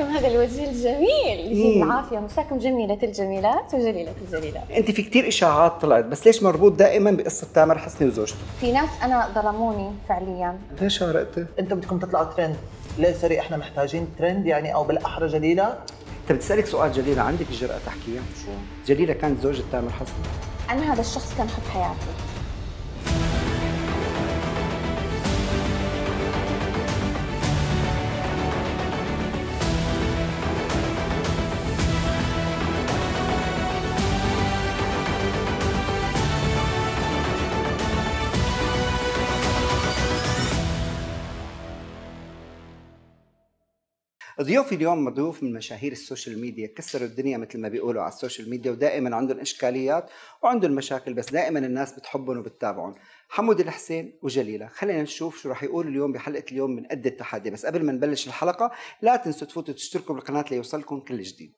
عليكم هذا الوجه الجميل، يجيب العافيه. مساكم جميله الجميلات وجليله الجليلات. انت في كثير اشاعات طلعت، بس ليش مربوط دائما بقصه تامر حسني وزوجته؟ في ناس انا ظلموني فعليا. ليش هرقتي؟ انتم بدكم تطلعوا ترند، ليه سوري احنا محتاجين ترند يعني، او بالاحرى جليله. طيب بدي اسالك سؤال جليله، عندك الجرأة تحكيها؟ شو؟ جليله كانت زوجة تامر حسني؟ انا هذا الشخص كان حب حياتي. ضيوفي اليوم ضيوف من مشاهير السوشيال ميديا، كسروا الدنيا مثل ما بيقولوا على السوشيال ميديا، ودائما عندهم اشكاليات وعندهم مشاكل، بس دائما الناس بتحبهم وبتتابعهم. حمودي الحسين وجليله، خلينا نشوف شو راح يقولوا اليوم بحلقه اليوم من قد التحدي. بس قبل ما نبلش الحلقه لا تنسوا تفوتوا تشتركوا بالقناه ليوصلكم كل جديد.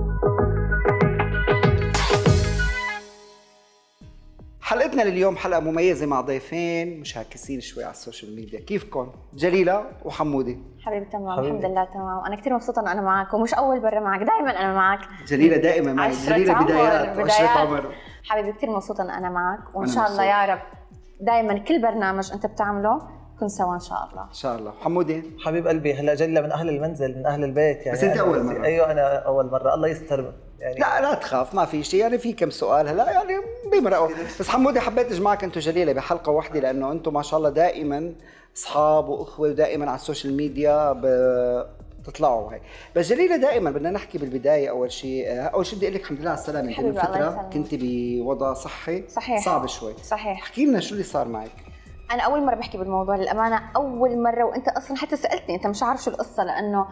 حلقتنا لليوم حلقة مميزة مع ضيفين مشاكسين شوي على السوشيال ميديا. كيفكم؟ جليلة وحمودي. حبيبي تمام، الحمد لله تمام. أنا كثير مبسوطة إنه أنا معك، ومش أول مرة معك، دائما أنا معك. جليلة دائما معي، جليلة بدايات وعشرة عمر. حبيبي كثير مبسوطة إن أنا معك، وإن شاء الله يا رب دائما كل برنامج أنت بتعمله نكون سوا إن شاء الله. إن شاء الله. حمودي حبيب قلبي، هلا جليلة من أهل المنزل، من أهل البيت يعني. بس أنت أول مرة. أيوه أنا أول مرة، الله يستر يعني. لا تخاف، ما في شيء يعني، في كم سؤال هلا يعني بمرقوا. بس حمودي حبيت اجمعك انتم جليله بحلقه واحده، لانه انتم ما شاء الله دائما اصحاب واخوه، ودائما على السوشيال ميديا بتطلعوا هيك. بس جليله دائما بدنا نحكي بالبدايه، اول شيء بدي اقول لك الحمد لله على السلامه. انت من فتره كنت بوضع صحي صعب شوي. صحيح. احكي لنا شو اللي صار معك. أنا أول مرة بحكي بالموضوع للأمانة، أول مرة، وأنت أصلاً حتى سألتني أنت مش عارف شو القصة، لأنه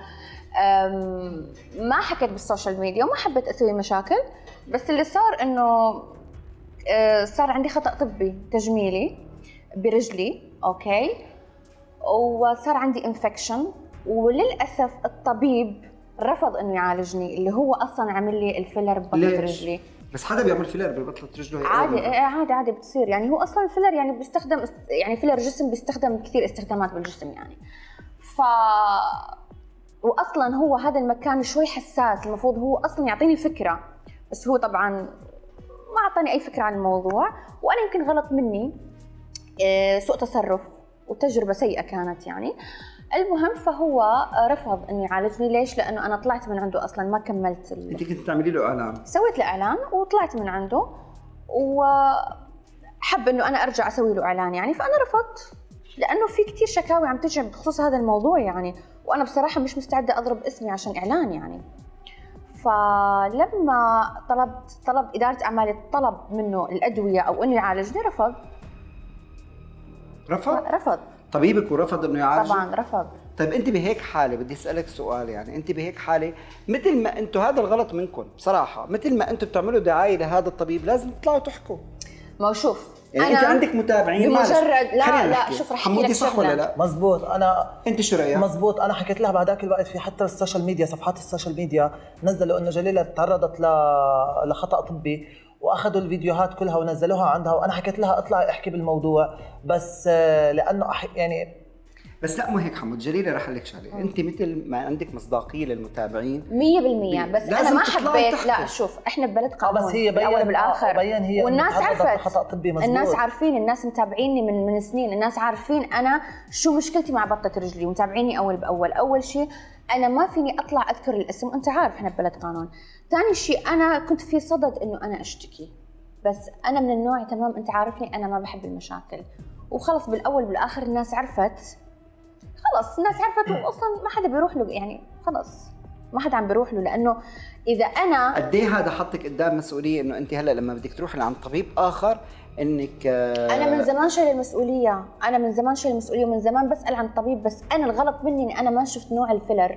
ما حكيت بالسوشيال ميديا وما حبيت أسوي مشاكل. بس اللي صار إنه صار عندي خطأ طبي تجميلي برجلي، أوكي، وصار عندي انفكشن، وللأسف الطبيب رفض إنه يعالجني، اللي هو أصلاً عمل لي الفيلر ببطنة رجلي. بس حدا بيعمل فيلر ببطلة رجله؟ عادي بتصير يعني. هو اصلا الفيلر يعني بيستخدم، يعني فيلر جسم بيستخدم كثير استخدامات بالجسم يعني. واصلا هو هذا المكان شوي حساس، المفروض هو اصلا يعطيني فكره، بس هو طبعا ما اعطاني اي فكره عن الموضوع. وانا يمكن غلط مني، سوء تصرف وتجربه سيئه كانت يعني. المهم فهو رفض انه يعالجني. ليش؟ لانه انا طلعت من عنده اصلا، ما كملت انت كنت تعملي له اعلان؟ سويت له اعلان وطلعت من عنده، وحب انه انا ارجع اسوي له اعلان يعني. فانا رفضت، لانه في كثير شكاوي عم تجي بخصوص هذا الموضوع يعني، وانا بصراحه مش مستعده اضرب اسمي عشان اعلان يعني. فلما طلب اداره اعمالي طلب منه الادويه او انه يعالجني، رفض طبيبك ورفض انه يعالجك؟ طبعا رفض. طيب انت بهيك حاله بدي اسالك سؤال، يعني انت بهيك حاله مثل ما انتم، هذا الغلط منكم بصراحه، مثل ما انتم بتعملوا دعايه لهذا الطبيب لازم تطلعوا تحكوا. ما هو شوف، يعني انت عندك متابعين بمجرد لا شوف رح احكي لك صح ولا لا؟ مزبوط. انت شو رايك؟ مزبوط. انا حكيت لها بعداك الوقت، في حتى السوشيال ميديا، صفحات السوشيال ميديا نزلوا انه جليله تعرضت لخطا طبي، واخذوا الفيديوهات كلها ونزلوها عندها، وانا حكيت لها اطلعي احكي بالموضوع، بس لانه يعني. بس لا، مو هيك حمود. جليله رح اقول لك شغله، انت مثل ما عندك مصداقيه للمتابعين 100%، بس انا ما حبيت. لا شوف، احنا ببلد قانون، بس هي بالاول بالاخر، هي والناس عرفت خطا طبي. مزبوط. الناس عارفين، الناس متابعيني من سنين، الناس عارفين انا شو مشكلتي مع بطه رجلي، متابعيني اول باول. اول شيء انا ما فيني اطلع اذكر الاسم، وانت عارف احنا ببلد قانون. ثاني شيء انا كنت في صدد انه انا اشتكي، بس انا من النوع تمام، انت عارفني انا ما بحب المشاكل، وخلص بالاول بالاخر الناس عرفت، واصلا ما حدا بيروح له يعني، خلص ما حدا عم بيروح له. لانه اذا انا قد ايه هذا حطك قدام مسؤوليه، انه انت هلا لما بدك تروحي لعند طبيب اخر انك انا من زمان شايله المسؤوليه، ومن زمان بسال عن الطبيب. بس انا الغلط مني اني انا ما شفت نوع الفيلر،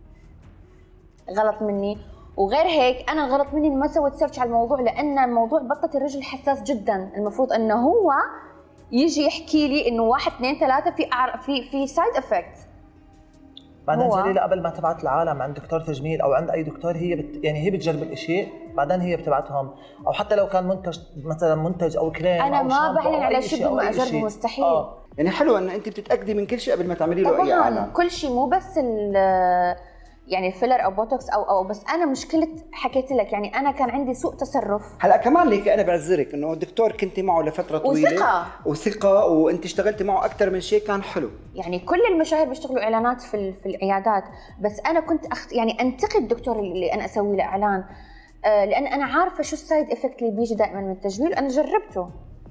غلط مني. وغير هيك انا الغلط مني اني ما سويت سيرش على الموضوع، لان موضوع بطه الرجل حساس جدا. المفروض انه هو يجي يحكي لي انه 1 2 3 في سايد افكت. بعدين جليله قبل ما تبعت العالم عند دكتور تجميل او عند اي دكتور، هي يعني هي بتجرب الاشي، بعدين هي بتبعتهم، او حتى لو كان منتج مثلا منتج او كريم، انا أو ما بعلن على شيء بدون ما اجربه، مستحيل. يعني حلو ان انت بتتاكدي من كل شيء قبل ما تعملي له اي اعلان. كل شيء، مو بس يعني فيلر او بوتوكس او بس انا مشكله حكيت لك يعني انا كان عندي سوء تصرف. هلا كمان ليك انا بعذرك انه الدكتور كنت معه لفتره طويله وثقه وانت اشتغلتي معه اكثر من شيء كان حلو. يعني كل المشاهير بيشتغلوا اعلانات في العيادات، بس انا كنت يعني انتقد الدكتور اللي انا اسوي له اعلان لان انا عارفه شو السايد افكت اللي بيجي دائما من التجميل وانا جربته.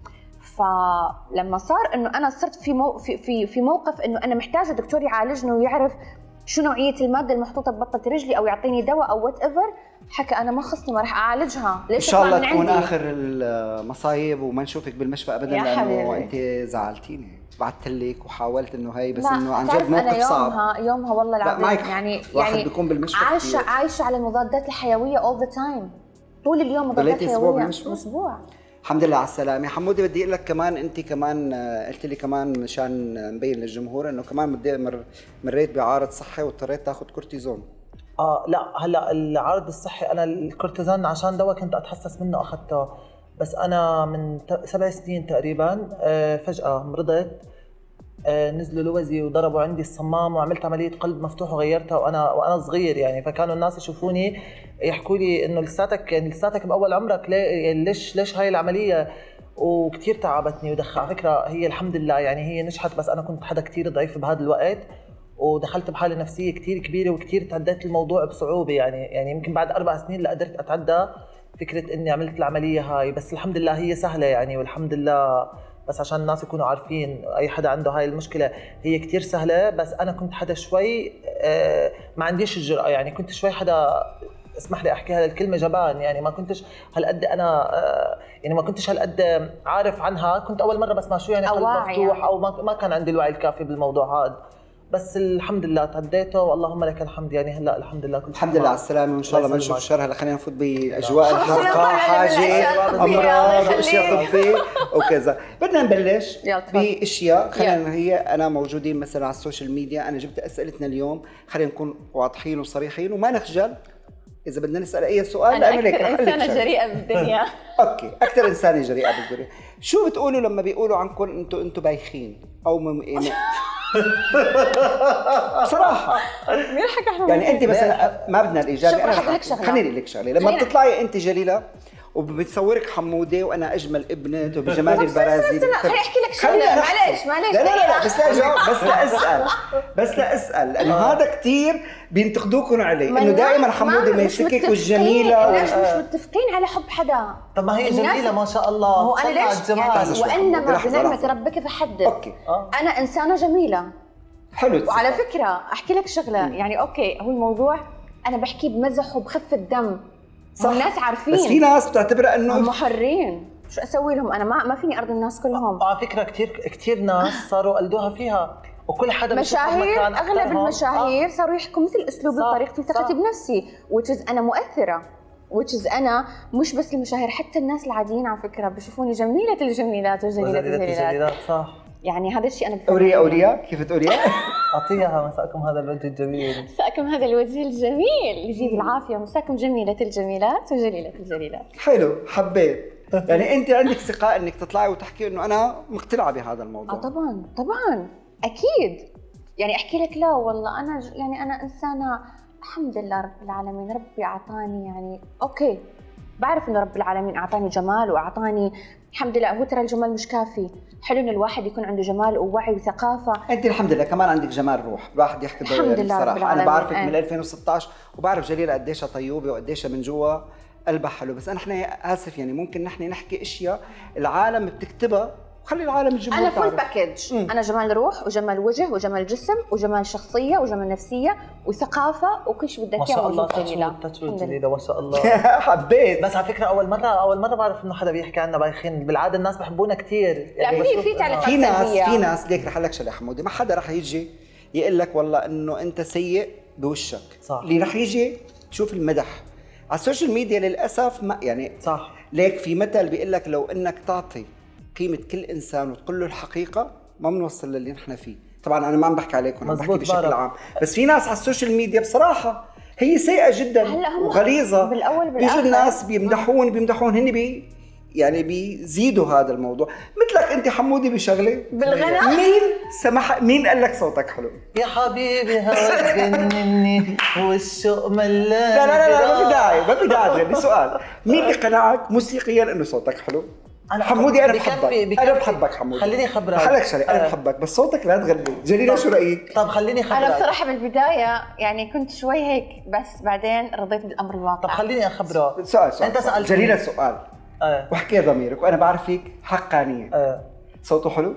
فلما صار انه انا صرت في موقف انه انا محتاجه دكتور يعالجني ويعرف شو نوعيه الماده المحطوطه ببطه رجلي او يعطيني دواء او وات ايفر، حكى انا ما خصني ما راح اعالجها، ليش ان شاء الله تكون اخر المصايب وما نشوفك بالمشفى ابدا لانه انت زعلتيني. بعثت لك وحاولت انه هي بس انه عن جد موقف صعب. يومها والله العظيم يعني بيكون بالمشفى عايشه على المضادات الحيويه all the time طول اليوم مضادات حيويه. اسبوع. الحمد لله على السلامة. حمودي بدي اقول لك كمان انت كمان قلت لي كمان مشان نبين للجمهور انه كمان مريت بعارض صحي واضطريت تاخذ كورتيزون. لا هلا العرض الصحي انا الكورتيزون عشان دواء كنت اتحسس منه اخذته، بس انا من 7 سنين تقريبا فجأة مرضت، نزلوا لوزي وضربوا عندي الصمام وعملت عملية قلب مفتوح وغيرتها وانا صغير يعني. فكانوا الناس يشوفوني يحكوا لي انه لساتك باول عمرك ليش هاي العملية، وكثير تعبتني. على فكرة هي الحمد لله يعني هي نجحت، بس انا كنت حدا كثير ضعيف بهذا الوقت ودخلت بحالة نفسية كثير كبيرة وكثير تعديت الموضوع بصعوبة يعني يمكن بعد 4 سنين قدرت اتعدى فكرة اني عملت العملية هاي. بس الحمد لله هي سهلة يعني، والحمد لله بس عشان الناس يكونوا عارفين اي حدا عنده هاي المشكله هي كتير سهله. بس انا كنت حدا شوي ما عنديش الجرأه يعني، كنت شوي حدا اسمح لي احكي هذه الكلمه جبان يعني، ما كنتش هالقد انا يعني ما كنتش هالقد عارف عنها. كنت اول مره بسمع شو يعني قلب مفتوح يعني. او ما كان عندي الوعي الكافي بالموضوع هذا، بس الحمد لله تعديته واللهم لك الحمد يعني. هلا الحمد لله كل الحمد لله على السلامه وان شاء الله ما نشوف الشر. هلا خلينا نفوت باجواء الحلقه، حاجه امراض واشياء طبيه وكذا. بدنا نبلش باشياء خلينا هي انا موجودين مثلا على السوشيال ميديا، انا جبت اسئلتنا اليوم خلينا نكون واضحين وصريحين وما نخجل اذا بدنا نسال اي سؤال. انا اكثر انسانه جريئه بالدنيا. اوكي اكثر انسانه جريئه بالدنيا. شو بتقولوا لما بيقولوا عنكم انتم بايخين او بصراحة مين حكى احنا يعني انت مثلا ما بدنا الايجابي. انا خليني اقول لك شغله، لما بتطلعي انت جليله وبتصورك حموده وانا اجمل ابنه وبجمال البرازيل. خليني احكي لك شغله معلش لا بس لا جاوب بس لا اسال لانه هذا كثير بينتقدوكم عليه انه دائما حموده ماسكك والجميله ليش مش متفقين على حب حدا؟ طب ما هي جميله ما شاء الله. هو انا ليش يعني وانما بنعمه ربك فحدث. اوكي انا انسانه جميله حلو. وعلى فكره احكي لك شغله يعني اوكي هو الموضوع انا بحكي بمزح وبخفه دم صح، الناس عارفين، بس في ناس بتعتبرها انه هم محرين. شو اسوي لهم انا؟ ما فيني ارضي الناس كلهم. على فكره كثير ناس صاروا قلدوها فيها وكل حدا مشاهير اغلب المشاهير صاروا يحكوا مثل اسلوبي وطريقتي وثقتي بنفسي which انا مؤثره which انا مش بس المشاهير حتى الناس العاديين على فكره بشوفوني جميله الجميلات وجميله الجميلات صح. يعني هذا الشيء انا أوريا كيف تقوليها؟ أعطيها مساكم هذا الوجه الجميل. مساكم هذا الوجه الجميل يجيب العافية. مساكم جميلة الجميلات وجليلة الجليلات. حلو حبيت. يعني أنت عندك ثقة إنك تطلعي وتحكي إنه أنا مقتنعة بهذا الموضوع. طبعا أكيد. يعني أحكي لك لا والله أنا يعني أنا إنسانة الحمد لله رب العالمين ربي أعطاني يعني أوكي بعرف إنه رب العالمين أعطاني جمال وأعطاني الحمد لله. هو ترى الجمال مش كافي، حلو إن الواحد يكون عنده جمال ووعي وثقافة. أنت الحمد لله كمان عندك جمال روح، الواحد يحكي بصراحة. أنا بعرفك من 2016 وبعرف جليلة قديشها طيوبة وقديشها من جوا قلبها حلو، بس نحن آسف يعني ممكن نحن نحكي أشياء العالم بتكتبها وخلي العالم الجمهور أنا فول باكج. أنا جمال روح وجمال وجه وجمال جسم وجمال شخصية وجمال نفسية وثقافة وكل شيء بدك إياه موجود في جليلة. ما شاء الله حبيت. بس على فكرة أول مرة بعرف إنه حدا بيحكي عنا بايخين. بالعادة الناس بحبونا كثير. لا في تعليقات في ناس ليك رح لك شغلة حمودي، ما حدا رح يجي يقول لك والله إنه أنت سيء بوشك. صح. اللي رح يجي تشوف المدح على السوشيال ميديا للأسف ما يعني صح. ليك في مثل بيقول لك لو إنك تعطي قيمة كل إنسان وتقول له الحقيقة ما بنوصل للي نحن فيه. طبعا أنا ما عم بحكي عليكم، عم بحكي بشكل عام، بس في ناس على السوشيال ميديا بصراحة هي سيئة جدا وغليظة. بالأول بيجوا الناس بيمدحون هن يعني بيزيدوا هذا الموضوع. مثلك انت حمودي بشغله بالغناء. مين قال لك صوتك حلو؟ يا حبيبي هواك جنني والشوق ملان. لا ما في داعي تغني. سؤال، مين اللي قنعك موسيقيا انه صوتك حلو؟ حمودي انا بحبك حمودي. خليني خبرك. خليك شغله، انا بحبك بس صوتك لا تغني. جليلة شو رايك؟ طب خليني خبرك. انا بصراحه بالبدايه يعني كنت شوي هيك، بس بعدين رضيت بالامر الواقع. طب خليني اخبرك. سؤال انت سالتني جليلة سؤال واحكي يا ضميرك، وانا بعرف فيك حقانيه. صوته حلو؟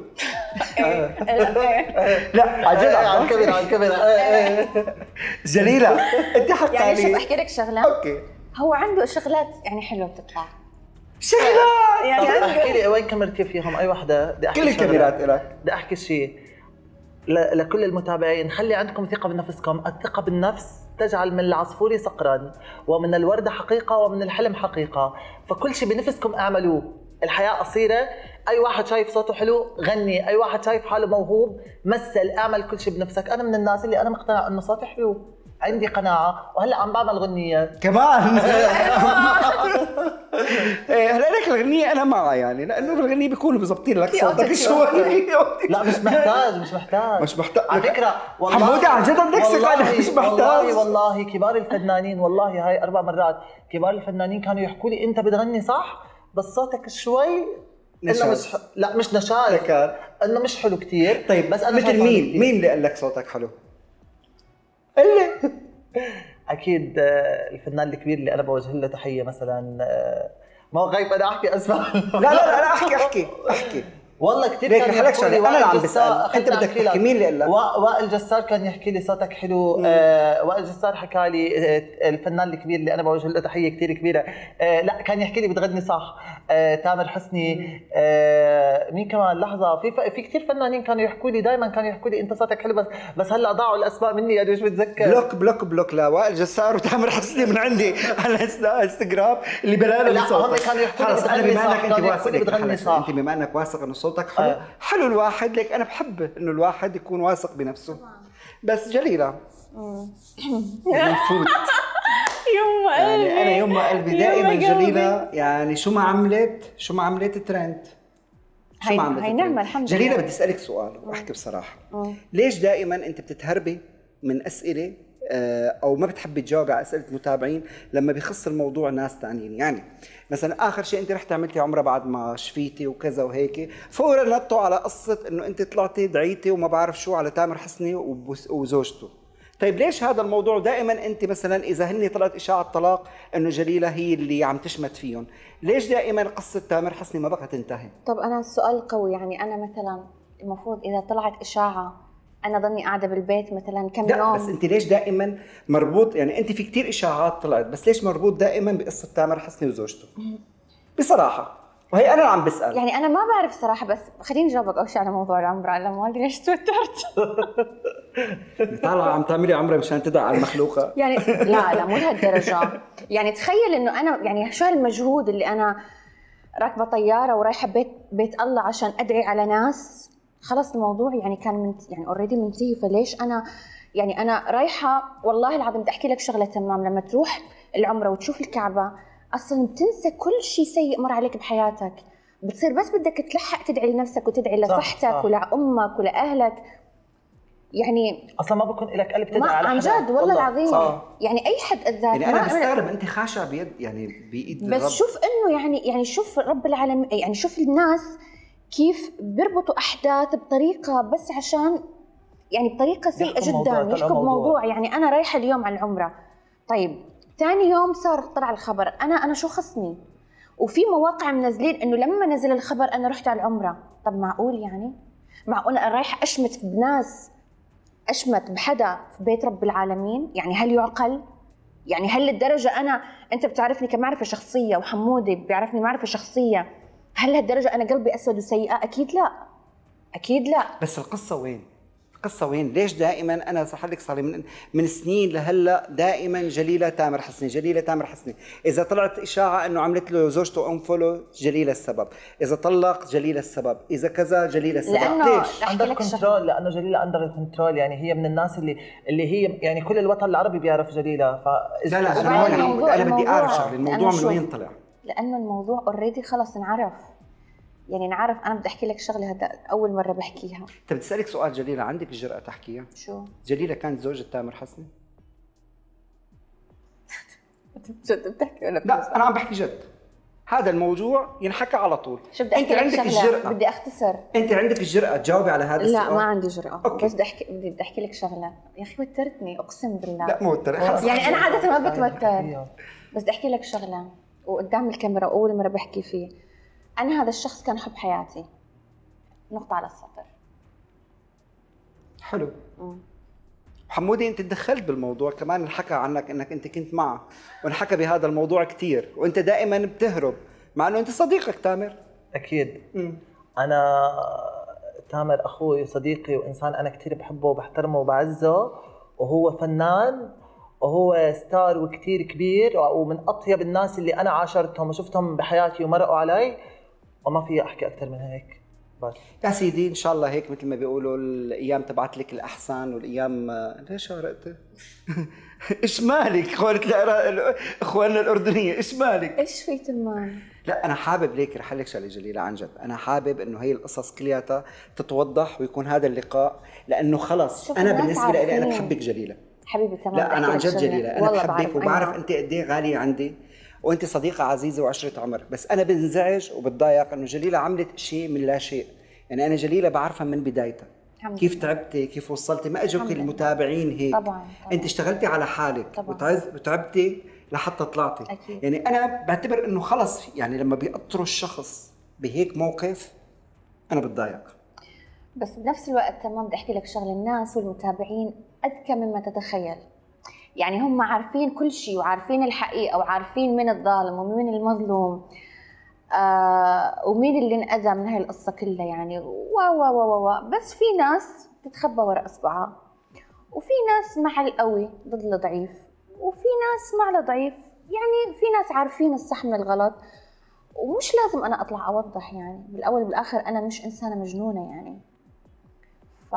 لا عن جد على الكاميرا جليلة انت حقانيه. يعني شوف احكي لك شغله. اوكي. هو عنده شغلات يعني حلوه بتطلع. شغلات يعني احكي لي وين كاميرتي فيهم اي وحده؟ بدي احكي كل الكاميرات لك. بدي احكي شيء لكل المتابعين، خلي عندكم ثقه بنفسكم. الثقه بالنفس تجعل من العصفور صقرا، ومن الورده حقيقه، ومن الحلم حقيقه. فكل شيء بنفسكم اعملوه. الحياه قصيره. اي واحد شايف صوته حلو غني، اي واحد شايف حاله موهوب مثل، اعمل كل شيء بنفسك. انا من الناس اللي انا مقتنع انه صوتي حلو، عندي قناعه، وهلا عم بعمل غنيات كمان. هلا لك الغنية انا معها يعني، لانه الغنية بيكونوا مظبطين لك صوتك شوي. لا مش محتاج على فكره. والله حمودي عن جد بدك ثقة، مش محتاج. والله كبار الفنانين، والله هاي 4 مرات كبار الفنانين كانوا يحكوا لي انت بتغني صح بس صوتك شوي نشاز. مش نشاز، انه مش حلو كثير. طيب بس انا مثل مين اللي قال لك صوتك حلو؟ اللي اكيد الفنان الكبير اللي انا بوجه له تحيه مثلا. ما هو غايب انا احكي اسماء. لا احكي والله كثير كان يحكي لي. انا اللي عم بسال، انت بدك تحكي مين اللي قال لك؟ وائل جسار كان يحكي لي صوتك حلو. وائل جسار حكى لي الفنان الكبير اللي انا بوجه له تحيه كثير كبيره. لا كان يحكي لي بتغني صح. تامر حسني. مين كمان؟ لحظه، في كثير فنانين كانوا يحكوا لي، دائما كانوا يحكوا لي انت صوتك حلو، بس هلا ضاعوا الاسماء مني يعني مش بتذكر. بلوك لا وائل جسار وتامر حسني من عندي على انستغرام اللي بلانا بصوتك. هم كانوا يحكوا لي انا بما انك انت واثق، انت بما انك واثق انه صوتك حلو. حلو الواحد، ليك انا بحب انه الواحد يكون واثق بنفسه. بس جليلة نفوت يما قلبي، يعني انا يما قلبي دائما جليلة يعني شو ما عملت ترند. شو ما عملت هي نعمة الحمد لله. جليلة بدي اسالك سؤال واحكي بصراحه. ليش دائما انت بتتهربي من اسئله او ما بتحبي تجاوبي على اسئله المتابعين لما بيخص الموضوع ناس ثانيين؟ يعني مثلا اخر شيء انت رحتي عملتي عمره بعد ما شفيتي وكذا وهيك، فورا نطوا على قصه انه انت طلعتي دعيتي وما بعرف شو على تامر حسني وزوجته. طيب ليش هذا الموضوع دائما انت مثلا اذا هني طلعت اشاعه طلاق انه جليلة هي اللي عم تشمت فيهم، ليش دائما قصه تامر حسني ما بقى تنتهي؟ طب انا السؤال قوي، يعني انا مثلا المفروض اذا طلعت اشاعه انا ضلني قاعده بالبيت مثلا كم يوم؟ بس انت ليش دائما مربوط؟ يعني انت في كثير اشاعات طلعت، بس ليش مربوط دائما بقصه تامر حسني وزوجته؟ بصراحه، وهي انا اللي عم بسال. يعني انا ما بعرف صراحه، بس خليني اجاوبك اول شيء على موضوع العمره، انا ما ادري ليش توترت. طالعه عم تعملي عمره مشان تدعي على المخلوقه. يعني لا مو لهالدرجه. يعني تخيل انه انا يعني شو هالمجهود اللي انا راكبه طياره ورايحه بيت الله عشان ادعي على ناس. خلص الموضوع يعني كان يعني اوريدي منتهي، فليش انا رايحه. والله العظيم بدي احكي لك شغله تمام، لما تروح العمره وتشوف الكعبه اصلا بتنسى كل شيء سيء مر عليك بحياتك، بتصير بس بدك تلحق تدعي لنفسك وتدعي لصحتك ولامك ولاهلك. يعني اصلا ما بكون لك قلب تدعي على عن جد والله العظيم. يعني اي حد اذاك. يعني انا بستغرب انت خاشعه بيد يعني بايد بس الرب. شوف انه يعني شوف رب العالمين، يعني شوف الناس كيف بيربطوا احداث بطريقه بس عشان يعني بطريقه سيئه جدا يحكوا بموضوع. يعني انا رايحه اليوم على العمره، طيب ثاني يوم طلع الخبر، انا شو خصني؟ وفي مواقع منزلين انه لما نزل الخبر انا رحت على العمره. طب معقول يعني؟ معقول انا رايحه اشمت بناس، اشمت بحدا في بيت رب العالمين؟ يعني هل يعقل؟ يعني هل للدرجه انت بتعرفني كمعرفه شخصيه وحمودي بيعرفني معرفه شخصيه، هل لهالدرجه انا قلبي اسود وسيئه؟ اكيد لا. بس القصه وين؟ ليش دائما انا صح لك صار لي من سنين لهلا دائما جليلة تامر حسني، اذا طلعت اشاعه انه عملت له زوجته انفولو جليلة السبب، اذا طلق جليلة السبب، اذا كذا جليلة السبب. ليش؟ عندك كنترول، لانه جليلة عندها الكنترول. يعني هي من الناس اللي هي يعني كل الوطن العربي بيعرف جليلة. لا انا بدي اعرف شغله، الموضوع من وين طلع؟ لانه الموضوع اوريدي خلص انعرف. يعني انعرف. انا بدي احكي لك شغله هذا اول مره بحكيها. طيب بدي اسالك سؤال جليله، عندك الجرأه تحكيها؟ شو؟ جليله كانت زوجة تامر حسني؟ جد بتحكي ولا لا انا عم بحكي جد، هذا الموضوع ينحكى على طول. شو بدي احكي لك شغله، بدي اختصر. انت عندك الجرأه تجاوبي على هذا السؤال؟ لا ما عندي جرأة. أوكي. بس بدي احكي لك شغله. يا اخي وترتني اقسم بالله. لا مو وتر يعني انا عاده ما بتوتر، بس بدي احكي لك شغله وقدام الكاميرا واول مره بحكي فيه. انا هذا الشخص كان حب حياتي، نقطه على السطر. حلو. حمودي انت تدخلت بالموضوع كمان، انحكى عنك انك انت كنت معه، وانحكى بهذا الموضوع كثير، وانت دائما بتهرب مع انه انت صديقك تامر. اكيد. انا تامر اخوي وصديقي وانسان انا كثير بحبه وبحترمه وبعزه، وهو فنان وهو ستار وكثير كبير ومن اطيب الناس اللي انا عاشرتهم وشفتهم بحياتي ومرقوا علي، وما في احكي اكثر من هيك. بس يا سيدي ان شاء الله هيك مثل ما بيقولوا الايام تبعت لك الاحسان، والايام ليش غرقت؟ ايش مالك اخواننا الاردنيه، ايش مالك؟ ايش في تمان؟ لا انا حابب ليك، رح لك شغله جليله عن جد، انا حابب انه هي القصص كلياتها تتوضح ويكون هذا اللقاء، لانه خلص انا بالنسبه لي انا بحبك جليله حبيبي. تمام. لا انا عن جد جليله، انا بحبك وبعرف انت قد ايه غاليه عندي، وانت صديقه عزيزه وعشره عمر، بس انا بنزعج وبتضايق انه جليله عملت شيء من لا شيء. يعني انا جليله بعرفها من بدايتها كيف تعبتي، كيف وصلتي، ما اجوك المتابعين هيك. طبعا. انت اشتغلتي على حالك وتعبتي لحتى طلعتي. أكيد. يعني انا بعتبر انه خلص، يعني لما بيقطروا الشخص بهيك موقف انا بتضايق. بس بنفس الوقت تمام بدي احكي لك شغله، الناس والمتابعين اذكى مما تتخيل. يعني هم عارفين كل شيء وعارفين الحقيقه وعارفين مين الظالم ومين المظلوم، ومين اللي انأذى من هاي القصه كلها. يعني بس في ناس تتخبى وراء اصبعها، وفي ناس مع القوي ضد الضعيف، وفي ناس مع الضعيف. يعني في ناس عارفين الصح من الغلط، ومش لازم انا اطلع اوضح. يعني بالاول بالاخر انا مش انسانه مجنونه يعني. ف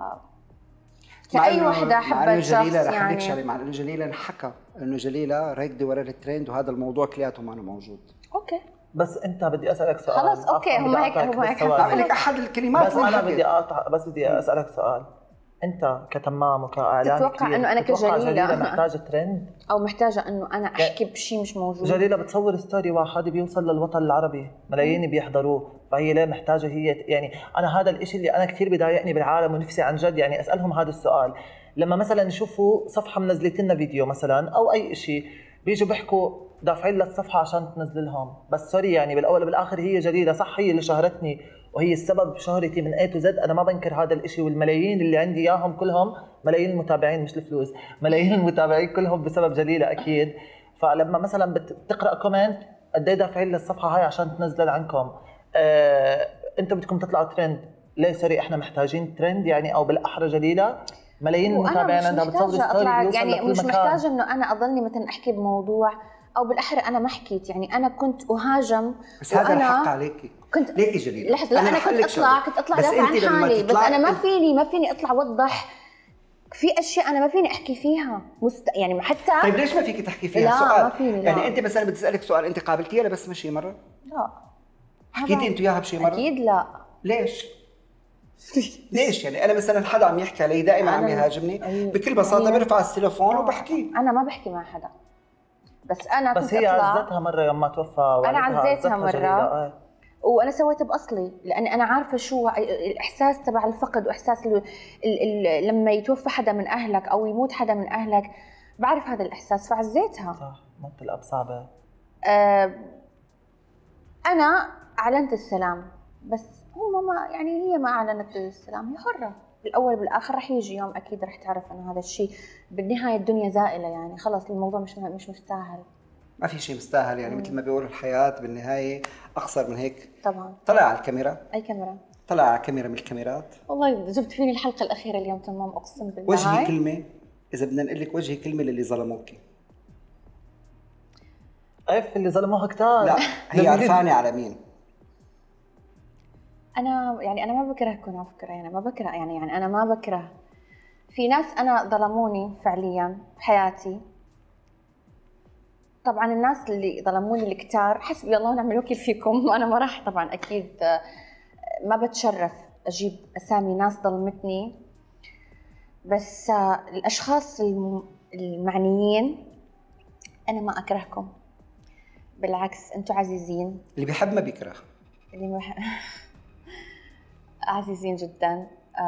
كأي وحده حبت شخص يعني. مع انه جليله انحكى انه جليله راكده ورا الترند، وهذا الموضوع كلياته ما موجود. اوكي بس انت بدي اسالك سؤال. خلص اوكي هم هيك بعمل لك احد الكلمات. بس انا بدي اقطع، بس بدي اسالك سؤال. انت كتمام وكاعلام تتوقع انه انا كجليله محتاجه ترند او محتاجه انه انا احكي بشيء مش موجود؟ جليله بتصور ستوري واحد بيوصل للوطن العربي، ملايين بيحضروه، فهي ليه محتاجه هي؟ يعني انا هذا الشيء اللي انا كثير بضايقني بالعالم ونفسي عن جد يعني اسالهم هذا السؤال. لما مثلا يشوفوا صفحه منزلت لنا فيديو مثلا او اي شيء، بيجوا بيحكوا دافعين للصفحه عشان تنزل لهم. بس سوري يعني بالاول وبالاخر هي جليله صح، هي اللي شهرتني وهي السبب بشهرتي من A to Z. انا ما بنكر هذا الشيء، والملايين اللي عندي اياهم كلهم ملايين المتابعين، مش الفلوس، ملايين المتابعين كلهم بسبب جليله اكيد. فلما مثلا بتقرا كومنت قد ايه دافعين للصفحه هاي عشان تنزل عنكم، انتم بدكم تطلعوا ترند، ليه سوري احنا محتاجين ترند يعني؟ او بالاحرى جليله ملايين المتابعين عندها بتصور ستوري يعني مش محتاجه انه انا اضلني مثلا احكي بموضوع، او بالاحرى انا ما حكيت. يعني انا كنت اهاجم، بس هذا الحق عليكي. كنت ليكي جليله لحظه، لا انا كنت اطلع دافع عن حالي، بس انا ما فيني اطلع اوضح في اشياء انا ما فيني احكي فيها يعني حتى. طيب ليش ما فيك تحكي فيها؟ لا سؤال ما فيني. يعني انت مثلا بدي اسالك سؤال، انت قابلتيها لبس مشي مره؟ لا. حكيتي انت وياها بشي مره؟ اكيد لا. ليش؟ ليش يعني؟ انا مثلا حدا عم يحكي علي دائما عم يهاجمني بكل بساطه برفع التليفون وبحكي. انا ما بحكي مع حدا، بس انا بس هي عزتها مره يوم ما توفى. انا عزيتها مره وانا سويت باصلي، لاني انا عارفه شو الاحساس تبع الفقد، واحساس لما يتوفى حدا من اهلك او يموت حدا من اهلك، بعرف هذا الاحساس فعزيتها. صح، موت الاب صعبه. انا اعلنت السلام، بس هم ما يعني هي ما اعلنت السلام، هي حره. بالاول بالاخر رح يجي يوم اكيد رح تعرف انه هذا الشيء بالنهايه الدنيا زائله. يعني خلص الموضوع مش مستاهل. ما في شيء مستاهل يعني. مثل ما بيقولوا الحياه بالنهايه اقصر من هيك. طبعا. طلع على الكاميرا. اي كاميرا؟ طلع على كاميرا من الكاميرات. والله جبت فيني الحلقه الاخيره اليوم تمام، اقسم بالله. وجهي كلمه، اذا بدنا نقول لك وجهي كلمه للي ظلموكي. اف اللي ظلموها كثار. لا هي عرفاني على مين. انا ما بكره اكون على فكره، يعني ما بكره يعني انا ما بكره. في ناس انا ظلموني فعليا بحياتي، طبعا الناس اللي ظلموني الكتار حسبي الله ونعم الوكيل فيكم. انا ما راح طبعا اكيد ما بتشرف اجيب اسامي ناس ظلمتني، بس الاشخاص المعنيين انا ما اكرهكم، بالعكس انتم عزيزين. اللي بيحب ما بيكره. اللي عزيزين جدا.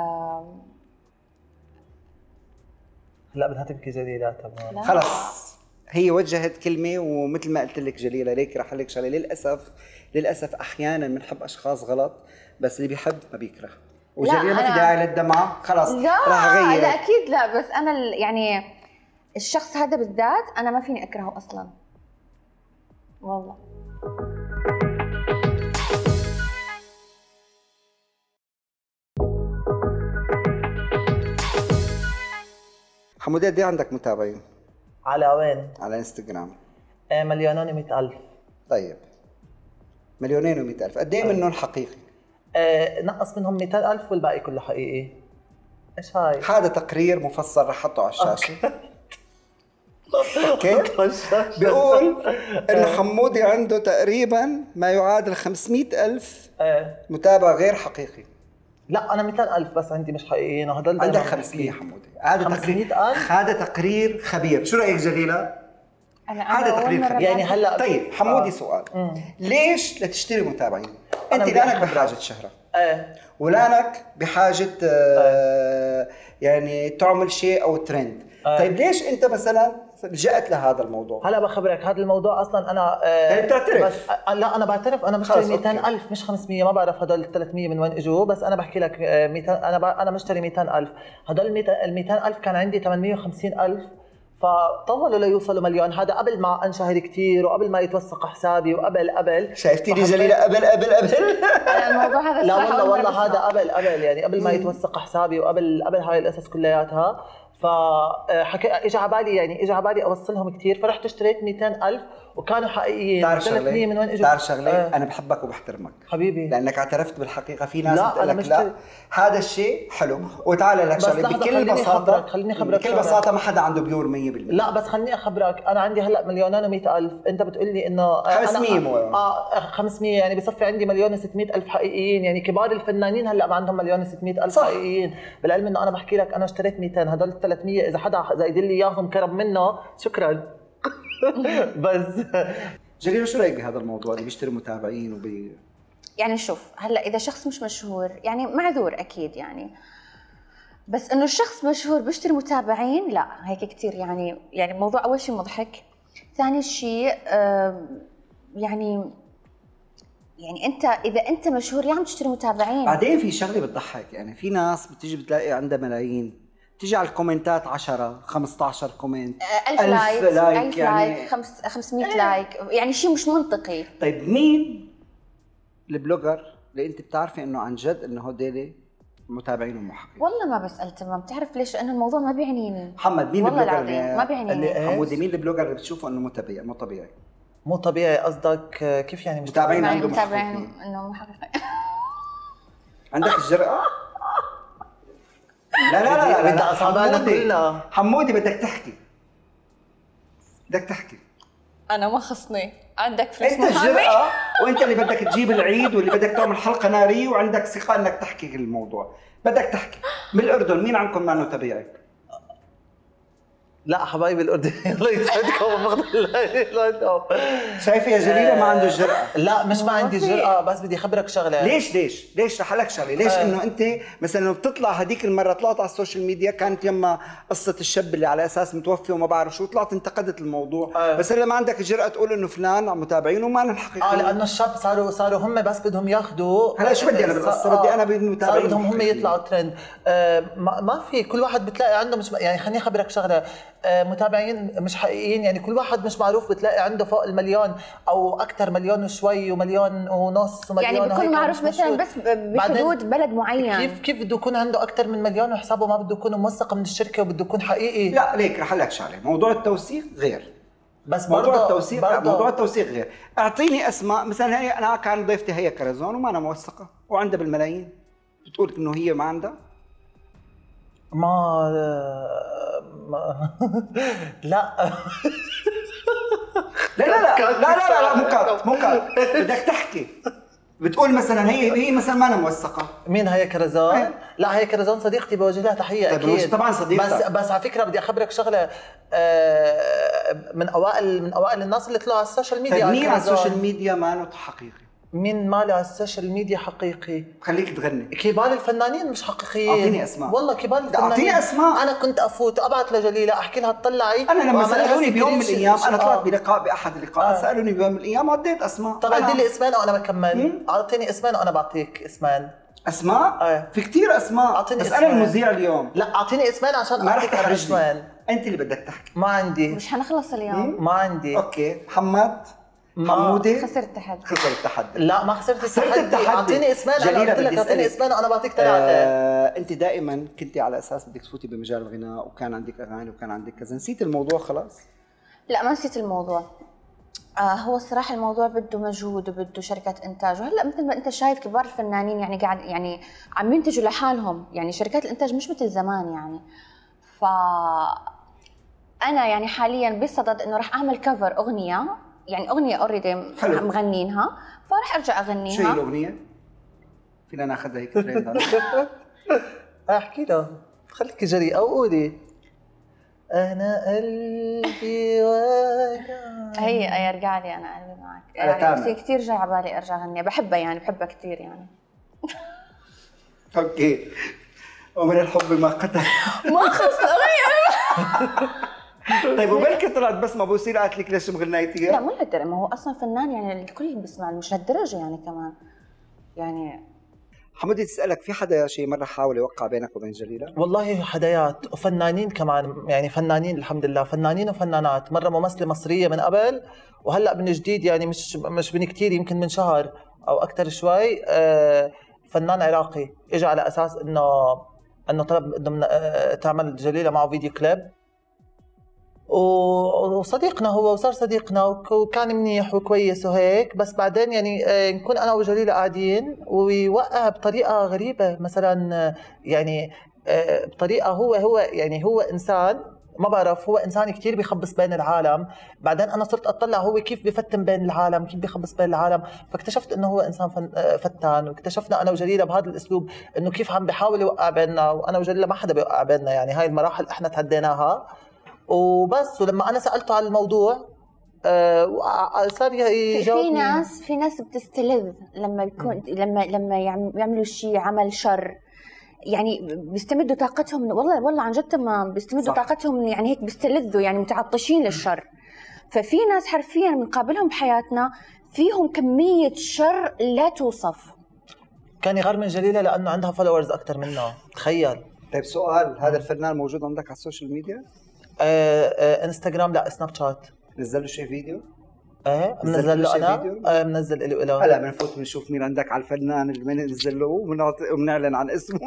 لا بدها تبكي جليلة تمام. خلص هي وجهت كلمة، ومثل ما قلت لك جليلة ليك رح لك شغلة، للأسف أحيانا بنحب أشخاص غلط، بس اللي بيحب ما بيكره. وجليلة ما في داعي للدمعة، خلص راح أغير. لا أكيد لا، بس أنا يعني الشخص هذا بالذات أنا ما فيني أكرهه أصلاً والله. حمودة قد ايه عندك متابعين؟ على وين؟ على انستغرام. مليونين و100,000. طيب 2,100,000 قد ايه منهم حقيقي؟ نقص منهم 200,000 والباقي كله حقيقي. ايش هاي؟ هذا تقرير مفصل رح احطه على الشاشة. اوكي؟ بيقول انه حمودي عنده تقريبا ما يعادل 500,000 متابع غير حقيقي. لا انا 200,000 بس عندي مش حقيقيين، وهدول عندك 500 حمودي. هذا 500,000. هذا تقرير خبير، شو رايك جليلة؟ هذا تقرير خبير. يعني هلا طيب حمودي سؤال، ليش لتشتري متابعين؟ انت لانك بحاجة شهرة ولانك بحاجة يعني تعمل شيء او ترند. طيب ليش انت مثلا لجأت لهذا الموضوع؟ هلا بخبرك هذا الموضوع اصلا انا يعني بتعترف؟ بس لا انا بعترف، انا مشتري 200,000 مش 500، ما بعرف هدول ال 300 من وين اجوا، بس انا بحكي لك 200. انا مشتري 200,000، هدول ال 200,000 كان عندي 850,000، فطولوا ليوصلوا مليون. هذا قبل ما انشهر كثير وقبل ما يتوثق حسابي وقبل شايفتي لي جليلة قبل الموضوع هذا لا والله هذا قبل يعني قبل ما يتوثق حسابي وقبل هاي القصص كلياتها. اجى على بالي اوصلهم كثير، فرحت اشتريت 200,000 وكانوا حقيقيين. 300 من وين اجوا؟ تعرف شغله؟ انا بحبك وبحترمك حبيبي لانك اعترفت بالحقيقه. في ناس بتقول لك لا هذا الشيء حلو، وتعال لك شغله بكل بساطه. خليني اخبرك بكل بساطه ما حدا عنده بيور 100%. لا بس خليني اخبرك، انا عندي هلا 2,100,000، انت بتقول لي انه 500 500 يعني بصفي عندي 1,600,000 حقيقيين. يعني كبار الفنانين هلا ما عندهم 1,600,000 حقيقيين، بالعلم انه انا بحكي لك انا اشتريت 200، هدول 300 اذا حدا زايد لي اياهم كرم منه شكرا. بس جليلة شو رايك بهذا الموضوع اللي بيشتري متابعين يعني شوف هلا اذا شخص مش مشهور يعني معذور اكيد يعني، بس انه الشخص مشهور بيشتري متابعين لا هيك كثير يعني الموضوع اول شيء مضحك. ثاني شيء يعني انت اذا انت مشهور ليه عم تشتري متابعين؟ بعدين في شغله بتضحك، يعني في ناس بتيجي بتلاقي عندها ملايين، تيجي على الكومنتات 10 15 كومنت 1000 لايك يعني 500 لايك، يعني شيء مش منطقي. طيب مين البلوجر اللي انت بتعرفي انه عن جد انه هدول متابعينهم مو حقيقي؟ والله ما بسأل تمام، بتعرف ليش؟ لانه الموضوع ما بيعنيني. محمد مين والله البلوجر العظيم ما بيعنيني. حمودي مين البلوجر اللي بتشوفه انه مو طبيعي؟ مو طبيعي قصدك كيف يعني؟ متابعين عندهم متابعين انه مو حقيقي. عندك الجرأة؟ لا بدي اصابعنا كلنا. حمودي بدك تحكي. انا ما خصني، عندك فلوس انت الجرأة وانت اللي بدك تجيب العيد واللي بدك تعمل حلقة نارية وعندك ثقة انك تحكي الموضوع. بدك تحكي من الاردن مين عندكم ما انه طبيعي؟ لا حبايبي الاردن الله يسعدكم. شايفه يا جليلة ما عنده الجرأة. لا مش ما عندي جرأة، بس بدي اخبرك شغله. ليش رح لك شغله، ليش انه انت مثلا لو بتطلع هذيك المره طلعت على السوشيال ميديا كانت يما قصه الشاب اللي على اساس متوفي وما بعرف شو، طلعت انتقدت الموضوع بس هلا ما عندك الجرأة تقول انه فلان عم متابعينه وما لهم حقيقه. لانه الشاب صاروا هم بس بدهم ياخذوا. هلا شو بدي انا بالقصه؟ بدي انا بالمتابعين بدهم هم يطلعوا ترند. ما في كل واحد بتلاقي عنده مش يعني خليني اخبرك شغله، متابعين مش حقيقيين. يعني كل واحد مش معروف بتلاقي عنده فوق المليون او اكثر، مليون وشوي ومليون ونص ومليون، يعني بيكون معروف مثلا بس بحدود بلد معين. كيف بده يكون عنده اكثر من مليون وحسابه ما بده يكون موثق من الشركه وبده يكون حقيقي؟ لا ليك رح لك شغله، موضوع التوثيق غير. بس موضوع التوثيق غير. اعطيني اسماء مثلا. هي انا كان ضيفتي هي كرزون وما انا موثقه وعندها بالملايين، بتقول انه هي ما عندها؟ ما لا بدك تحكي، بتقول مثلا هي مثلا ما أنا موثقة. مين هي كرزان؟ لا هي كرزان صديقتي، بوجه لها تحيه اكيد. طبعا صديقتك. بس على فكره بدي اخبرك شغله، من اوائل الناس اللي طلعوا على السوشيال ميديا. طيب مين على السوشيال ميديا ماله حقيقي؟ مين مالي على السوشيال ميديا حقيقي؟ خليك تغني. كبار الفنانين مش حقيقيين. اعطيني اسماء. والله كبار الفنانين. اعطيني اسماء. انا كنت افوت ابعت لجليله احكي لها تطلعي. انا لما سالوني بيوم من الايام، انا طلعت بلقاء باحد اللقاءات، سالوني بيوم من الايام عطيت اسماء. طب عدي لي اسمان وانا بكمل. اعطيني اسمان وانا بعطيك اسمان. اسماء؟ في كثير اسماء. اعطيني بس اسمان. انا المذيع اليوم. لا اعطيني اسمان عشان ما رح اعطيك اسمان. انت اللي بدك تحكي. ما عندي. مش حنخلص اليوم. ما عندي. اوكي محمد حمودي. خسرت التحدي. خسر التحدي. لا ما خسرت التحدي. اعطيني اسمان. انا قلت لك اعطيني اسمان وانا بعطيك ثلاثه. انت دائما كنتي على اساس بدك تفوتي بمجال الغناء، وكان عندك اغاني وكان عندك كذا، نسيت الموضوع خلاص؟ لا ما نسيت الموضوع. هو الصراحه الموضوع بده مجهود وبده شركات انتاج، وهلا مثل ما انت شايف كبار الفنانين يعني قاعد يعني عم ينتجوا لحالهم، يعني شركات الانتاج مش مثل زمان يعني. ف انا يعني حاليا بصدد انه راح اعمل كفر اغنيه، يعني اغنيه اوريدي مغنينها، فراح ارجع اغنيها. شو هي الاغنيه؟ فينا ناخذها هيك ترند. احكي له خليكي جريئه وقولي انا قلبي وجع. هي يرجع لي انا قلبي معك، يعني كثير جاي على بالي ارجع اغنيها، بحبها يعني بحبها كثير يعني. اوكي. ومن الحب ما قتل. ما خلص الاغنيه. طيب وبركي طلعت بسمة بوصير قالت لك ليش مغنيتيها؟ لا مو لهالدرجه، ما هو اصلا فنان يعني الكل بيسمع، مش لهالدرجه يعني كمان يعني. حمودي تسألك، في حدا شي مرة حاول يوقع بينك وبين جليلة؟ والله حدايات وفنانين كمان، يعني فنانين الحمد لله، فنانين وفنانات. مرة ممثلة مصرية من قبل، وهلا من جديد يعني مش من كتير، يمكن من شهر أو أكثر شوي، فنان عراقي إجا على أساس إنه طلب إنه تعمل جليلة معه فيديو كليب، وصديقنا هو وصار صديقنا وكان منيح وكويس وهيك. بس بعدين يعني نكون انا وجليله قاعدين ويوقع بطريقه غريبه مثلا، يعني بطريقه هو يعني هو انسان ما بعرف، هو انسان كثير بيخبص بين العالم. بعدين انا صرت اطلع هو كيف بفتن بين العالم، كيف بيخبص بين العالم، فاكتشفت انه هو انسان فتان. واكتشفنا انا وجليله بهذا الاسلوب انه كيف عم بيحاول يوقع بيننا، وانا وجليله ما حدا بيوقع بيننا، يعني هاي المراحل احنا تعديناها وبس. ولما انا سالته على الموضوع صار يجاوبني. في ناس بتستلذ لما يكون لما يعملوا شيء عمل شر، يعني بيستمدوا طاقتهم. والله عن جد ما بيستمدوا طاقتهم، يعني هيك بيستلذوا، يعني متعطشين للشر. ففي ناس حرفيا بنقابلهم بحياتنا فيهم كميه شر لا توصف. كان يغار من جليله لانه عندها فولورز اكثر منه، تخيل. طيب سؤال، هذا الفنان موجود عندك على السوشيال ميديا؟ انستغرام لا سناب شات. نزل له شيء فيديو؟ ايه منزل له انا. منزل الي وله. هلا بنفوت بنشوف مين عندك على الفنان اللي بننزل له وبنعلن عن اسمه.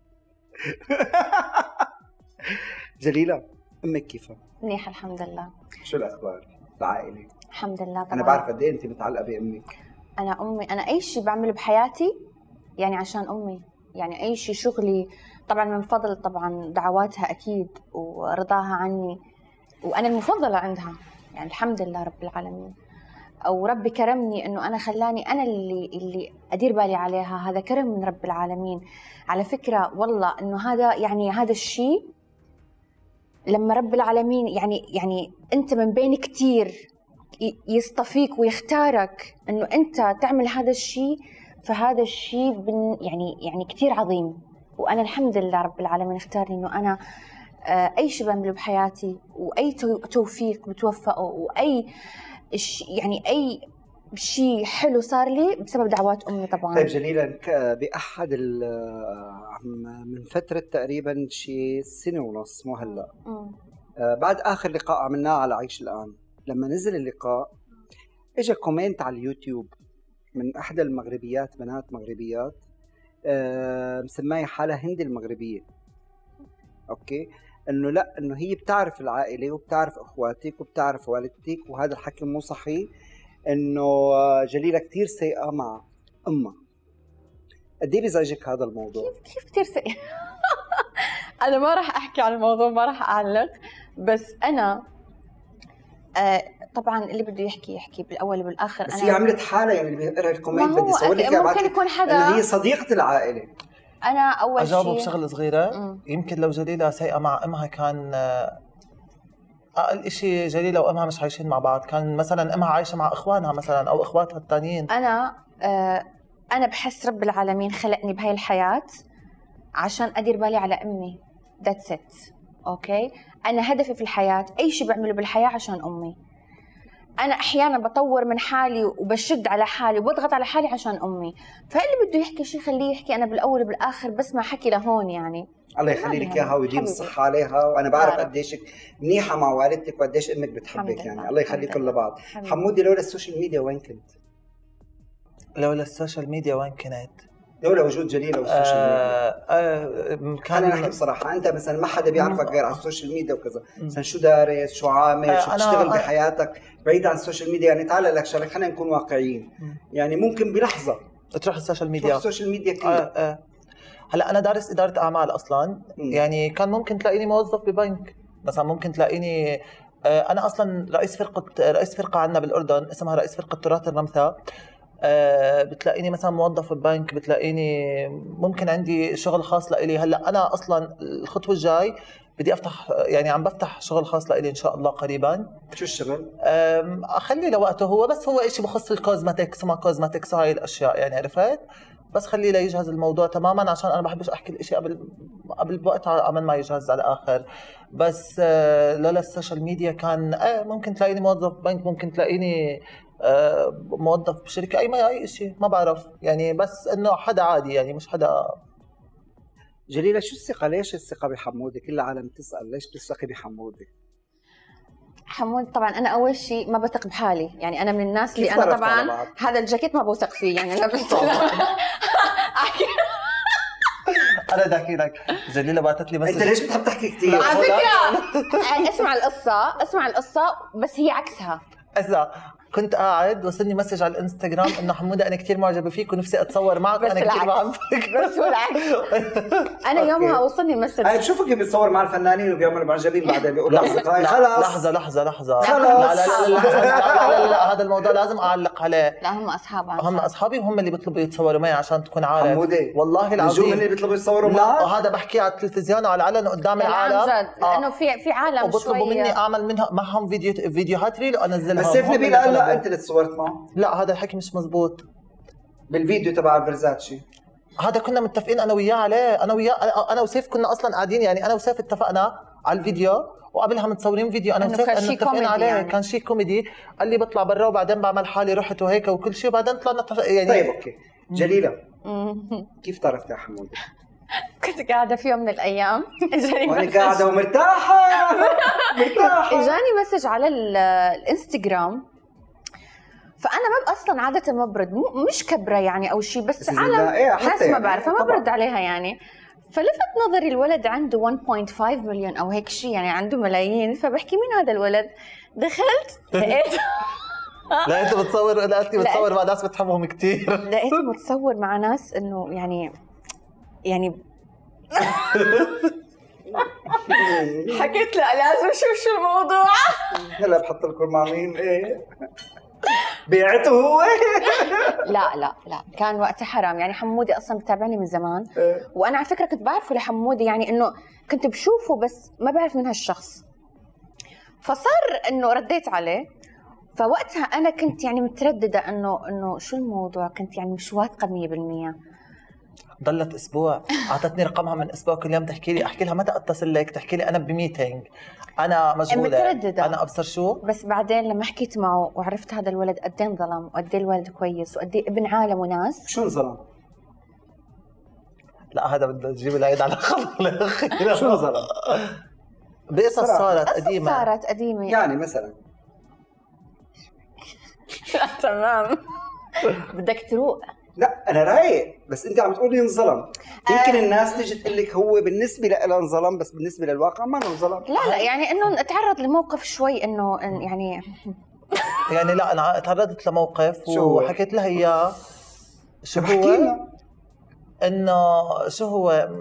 جليلة، امك كيفها؟ منيح الحمد لله. شو الاخبار؟ العائله؟ الحمد لله طبعا. انا بعرف قد ايه انت متعلقه بامك. انا اي شيء بعمله بحياتي يعني عشان امي، يعني اي شيء شغلي طبعا من فضل طبعا دعواتها اكيد ورضاها عني، وانا المفضله عندها يعني الحمد لله رب العالمين. او ربي كرمني انه انا خلاني انا اللي ادير بالي عليها، هذا كرم من رب العالمين على فكره. والله انه هذا يعني هذا الشيء لما رب العالمين يعني انت من بين كتير يصطفيك ويختارك انه انت تعمل هذا الشيء، فهذا الشيء يعني كتير عظيم. وانا الحمد لله رب العالمين اختارني انه انا اي شيء بعمله بحياتي واي توفيق بتوفقه واي يعني اي شيء حلو صار لي بسبب دعوات امي طبعا. طيب جليلة، باحد من فتره تقريبا شيء سنه ونص مو هلا، بعد اخر لقاء عملناه على عيش الان، لما نزل اللقاء اجى كومنت على اليوتيوب من احدى المغربيات، بنات مغربيات مسمايه حالها هند المغربيه، اوكي، انه لا، انه هي بتعرف العائله وبتعرف اخواتك وبتعرف والدتك، وهذا الحكي مو صحيح، انه جليلة كثير سيئه مع امها. قد ايه بيزعجك هذا الموضوع؟ كيف كثير سيئه؟ انا ما راح احكي عن الموضوع، ما راح اعلق، بس انا طبعا اللي بده يحكي بالاول وبالاخر. بس هي عملت حالها، يعني اللي بيقرا الكومنت ما هو بدي اسوي لك اياها ممكن يكون حدا انه هي صديقة العائلة. انا اول شيء اجاوبه بشغله صغيره. يمكن لو جليله سايقه مع امها كان اقل شيء جليله وامها مش عايشين مع بعض، كان مثلا امها عايشه مع اخوانها مثلا او اخواتها الثانيين. انا بحس رب العالمين خلقني بهاي الحياه عشان ادير بالي على امي. ذاتس ات. اوكي، انا هدفي في الحياه اي شيء بعمله بالحياه عشان امي. انا احيانا بطور من حالي وبشد على حالي وبضغط على حالي عشان امي. فاللي بده يحكي شيء خليه يحكي، انا بالاول وبالاخر بسمع حكي لهون يعني. الله يخلي لك اياها ويديم الصحة عليها، وانا بعرف قديش منيحة مع والدتك وقديش امك بتحبك يعني. الله يخليكم لبعض. حمودي لولا السوشيال ميديا وين كنت؟ لولا السوشيال ميديا وين كنت؟ لولا وجود جليلة والسوشيال ميديا. خلينا نحكي بصراحة، أنت مثلا ما حدا بيعرفك غير على السوشيال ميديا وكذا، مثلا شو دارس، شو عامل، شو بتشتغل بحياتك بعيد عن السوشيال ميديا. يعني تعال لك شغلة، خلينا نكون واقعيين. يعني ممكن بلحظة تروح السوشيال ميديا، تروح السوشيال ميديا كلها. هلا أنا دارس إدارة أعمال أصلاً. يعني كان ممكن تلاقيني موظف ببنك مثلا، ممكن تلاقيني أنا أصلاً رئيس فرقة عندنا بالأردن اسمها رئيس فرقة تراث الرمثا. بتلاقيني مثلا موظف ببنك، بتلاقيني ممكن عندي شغل خاص لإلي. هلا أنا أصلا الخطوة الجاي بدي أفتح، يعني عم بفتح شغل خاص لإلي إن شاء الله قريبا. شو الشغل؟ أخلي لوقته هو، بس هو إشي بخص الكوزماتكس وما كوزماتكس هاي الأشياء يعني، عرفت؟ بس خليه ليجهز الموضوع تماما، عشان أنا بحبش أحكي الإشي قبل بوقت عمل ما يجهز على الآخر. بس لولا السوشيال ميديا كان ممكن تلاقيني موظف بنك، ممكن تلاقيني موظف بشركة، أي شيء ما بعرف يعني، بس إنه حدا عادي يعني مش حدا. جليلة شو الثقة؟ ليش الثقة بحمودي؟ كل العالم تسأل ليش بتثقي بحمودي؟ حمود طبعا انا اول شيء ما بثق بحالي، يعني انا من الناس اللي انا طبعا هذا الجاكيت ما بوثق فيه يعني. انا بس انا بدي احكي لك جليلة بعثت لي مسج. انت ليش بتحب تحكي كثير؟ على فكره اسمع القصه بس هي عكسها. إذا كنت قاعد وصلني مسج على الانستغرام انه حموده انا كثير معجبه فيك ونفسي اتصور معك، وانا كثير بحبك. بس بالعكس انا يومها وصلني مسج. انا بشوفك بتصور مع الفنانين وبيعملوا معجبين، بعدين بيقولوا اصدقائي خلاص لحظه لا هذا الموضوع لازم اعلق عليه. لا هم اصحاب، هم اصحابي وهم اللي بيطلبوا يتصوروا معي عشان تكون عارف. حمودي والله العظيم نجوم اللي بيطلبوا يتصوروا معك. لا وهذا بحكيه على التلفزيون وعلى العلن قدام العالم، لانه في عالم وبطلبوا مني اعمل معهم فيديوهات ريل وانزلها. بس سيف نبيل قال لا انت اللي تصورت معه. لا هذا الحكي مش مزبوط. بالفيديو تبع الفرزاتشي هذا كنا متفقين انا وياه عليه، انا وسيف كنا اصلا قاعدين يعني، انا وسيف اتفقنا على الفيديو وقبلها متصورين فيديو انا وسيف انه متفقين عليه يعني. كان شيء كوميدي. قال لي بطلع برا وبعدين بعمل حالي رحت وهيك وكل شيء، وبعدين طلعنا يعني. طيب اوكي جليلة كيف تعرفتي على حمودي؟ كنت قاعده في يوم من الايام وانا قاعده ومرتاحه اجاني مسج على الانستغرام، فانا اصلا عاده ما برد، مش كبره يعني او شيء، بس عالم ناس ما بعرفها ما برد عليها يعني. فلفت نظري الولد عنده 1.5 مليون او هيك شيء، يعني عنده ملايين. فبحكي مين هذا الولد؟ دخلت لقيت لقيته بتصور مع ناس بتحبهم كثير. لقيته متصور مع ناس انه يعني حكيت له لازم اشوف شو الموضوع. هلا بحط لكم مع مين؟ ايه بيعته هو؟ لا كان وقتها حرام يعني. حمودي اصلا بتابعني من زمان، وانا على فكره كنت بعرفه لحمودي، يعني انه كنت بشوفه بس ما بعرف من هالشخص. فصار انه رديت عليه، فوقتها انا كنت يعني متردده انه شو الموضوع، كنت يعني مش واثقه 100%. ضلت اسبوع، اعطتني رقمها من اسبوع، كل يوم تحكي لي، احكي لها متى اتصل لك، تحكي لي انا بميتينج، انا مشغوله، انا ابصر شو. بس بعدين لما حكيت معه وعرفت هذا الولد قد ايه انظلم، وقد ايه الولد كويس، وقد ايه ابن عالم وناس. شو انظلم؟ لا هذا بدنا نجيب العيد على خلق. شو انظلم؟ بقصص صارت قديمه يعني مثلا تمام بدك تروق. لا انا رايق، بس انت عم تقولي انظلم. يمكن الناس تيجي تقول لك هو بالنسبه له انظلم، بس بالنسبه للواقع ما انظلم. لا يعني انه تعرض لموقف شوي انه يعني لا انا تعرضت لموقف وحكيت لها اياه. شو هو؟ انه شو هو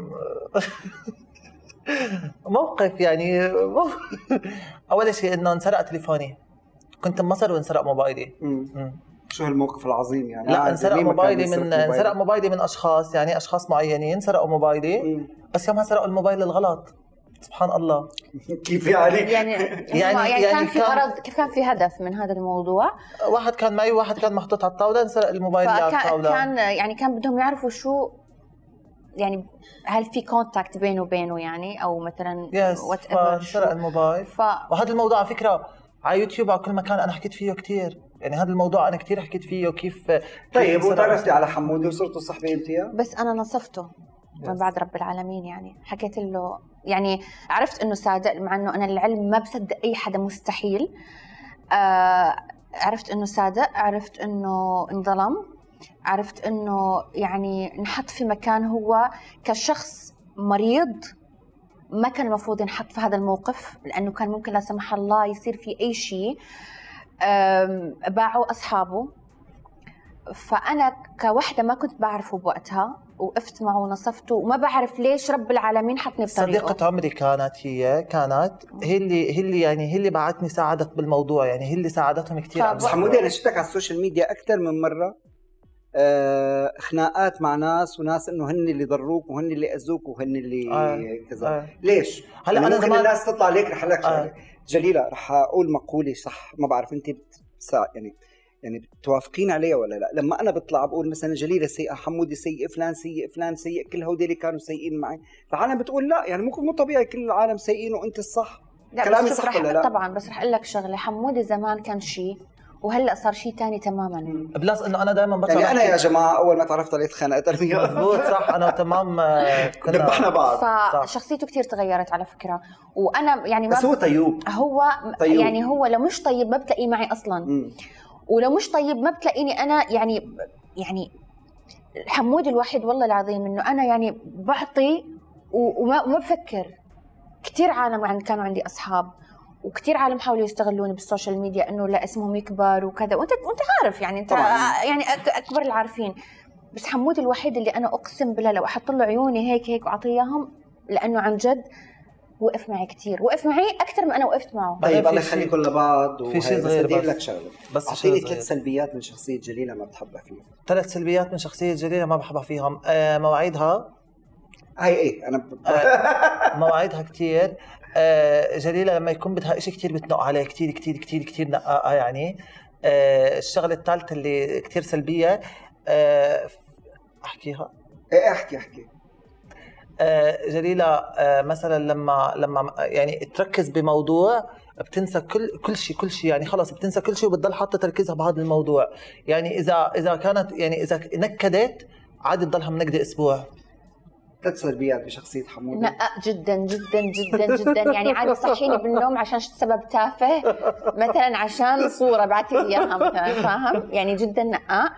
موقف يعني اول شيء انه انسرق تليفوني كنت بمصر وانسرق موبايلي. شو هالموقف العظيم يعني؟ لا انسرق موبايلي من اشخاص، يعني اشخاص معينين سرقوا موبايلي. بس يومها سرقوا الموبايل الغلط. سبحان الله. كيف يعني؟ يعني كان في غرض، كيف كان في هدف من هذا الموضوع؟ واحد كان معي وواحد كان محطوط على الطاوله، انسرق الموبايل اللي على الطاوله. كان بدهم يعرفوا شو يعني، هل في كونتاكت بينه وبينه يعني، او مثلا وات ايفر. سرق الموبايل. وهذا الموضوع على فكره على يوتيوب على كل مكان انا حكيت فيه كثير، يعني هذا الموضوع انا كثير حكيت فيه وكيف. طيب وتعرفتي على حمودي وصرتوا صحبه انت؟ بس انا نصفته من بعد رب العالمين، يعني حكيت له، يعني عرفت انه صادق، مع انه انا العلم ما بصدق اي حدا، مستحيل. عرفت انه صادق، عرفت انه انظلم، عرفت انه يعني انحط في مكان هو كشخص مريض ما كان المفروض ينحط في هذا الموقف، لانه كان ممكن لا سمح الله يصير في اي شيء. باعوا اصحابه، فانا كوحده ما كنت بعرفه بوقتها، وقفت معه ونصفته، وما بعرف ليش رب العالمين حطني بطريقه. صديقة عمري كانت هي هي اللي بعتني ساعدت بالموضوع، يعني هي اللي ساعدتهم كثير. بس حمودي انا شفتك على السوشيال ميديا اكثر من مره خناقات مع ناس وناس، انه هن اللي ضروك وهن اللي اذوك وهن اللي كذا. ليش؟ هلا انا زمان الناس تطلع عليك. رح لك شغله جليله، رح اقول مقوله صح، ما بعرف انت يعني بتوافقين عليها ولا لا؟ لما انا بطلع بقول مثلا جليله سيئه، حمودي سيء، فلان سيء، فلان سيء، كل هودي كانوا سيئين معي، العالم بتقول لا، يعني مو طبيعي كل العالم سيئين وانت الصح. كلامي صح ولا لا؟ طبعا، بس رح اقول لك شغله، حمودي زمان كان شيء وهلا صار شيء ثاني تماما. بلس انه انا دائما بطلع يعني انا يا جماعه اول ما تعرفت عليه اتخانقت انا وياه. مضبوط صح، انا وتمام كنا دبحنا بعض. فشخصيته كثير تغيرت على فكره، وانا يعني بس هو طيب. يعني هو لو مش طيب ما بتلاقيه معي اصلا. ولو مش طيب ما بتلاقيني انا، يعني حمودي الوحيد والله العظيم انه انا يعني بعطي وما بفكر. كثير عالم كانوا عندي اصحاب، وكثير عالم حاولوا يستغلوني بالسوشيال ميديا انه لا اسمهم يكبر وكذا، وانت عارف يعني، انت يعني اكبر العارفين. بس حمودي الوحيد اللي انا اقسم بالله لو احط له عيوني هيك واعطيه اياهم، لانه عن جد وقف معي كثير، وقف معي اكثر من انا وقفت معه. طيب الله يخليكم لبعض. في شيء صغير بس لك شغله، بس اعطيني 3 سلبيات من شخصيه جليله ما بتحبها فيها. 3 سلبيات من شخصيه جليله ما بحبها فيهم. مواعيدها هي انا مواعيدها كثير. جليله لما يكون بدها شيء كثير بتنق عليه، كثير كثير كثير كثير نقاقه يعني. الشغله الثالثه اللي كثير سلبيه، احكيها. ايه احكي. جليله مثلا لما يعني تركز بموضوع بتنسى كل شيء يعني، خلص بتنسى كل شيء وبتضل حاطه تركيزها بهذا الموضوع. يعني اذا كانت يعني اذا نكدت عادي تضلها منكده اسبوع. 3 سلبيات بشخصيه حمودي. نقاء جدا جدا جدا جدا، يعني عادي صحيني بالنوم عشان سبب تافه، مثلا عشان صوره بعثي لي اياها مثلا، فاهم يعني، جدا نقاء.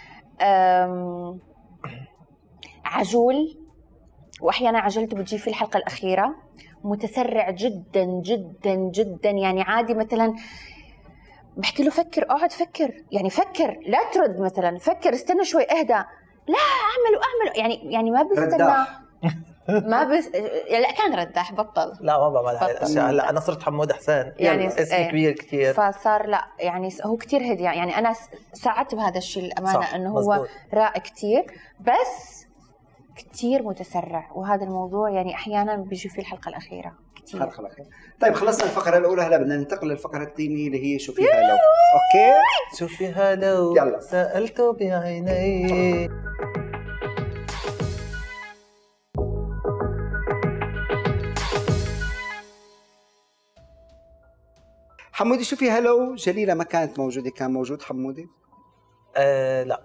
عجول، واحيانا عجلته بتجي في الحلقه الاخيره. متسرع جدا جدا جدا، يعني عادي مثلا بحكي له فكر، اقعد فكر، يعني فكر، لا ترد، مثلا فكر، استنى شوي، اهدى، لا اعمله، يعني ما بستنى. لا كان رداح، بطل. لا ما بعمل هاي الاشياء. هلا انا صرت حمود حسين، يعني اسمي كبير كثير، فصار لا يعني هو كثير هدي، يعني انا ساعدت بهذا الشيء الامانه، انه هو راق كثير، بس كثير متسرع، وهذا الموضوع يعني احيانا بيجي في الحلقه الاخيره كثير. الحلقه الاخيره. طيب خلصنا الفقره الاولى، هلا بدنا ننتقل للفقره الثانيه اللي هي شو فيها لو. اوكي شو فيها لو يلا. سالته بعيني. حمودي شو فيها لو جليله ما كانت موجوده، كان موجود حمودي؟ لا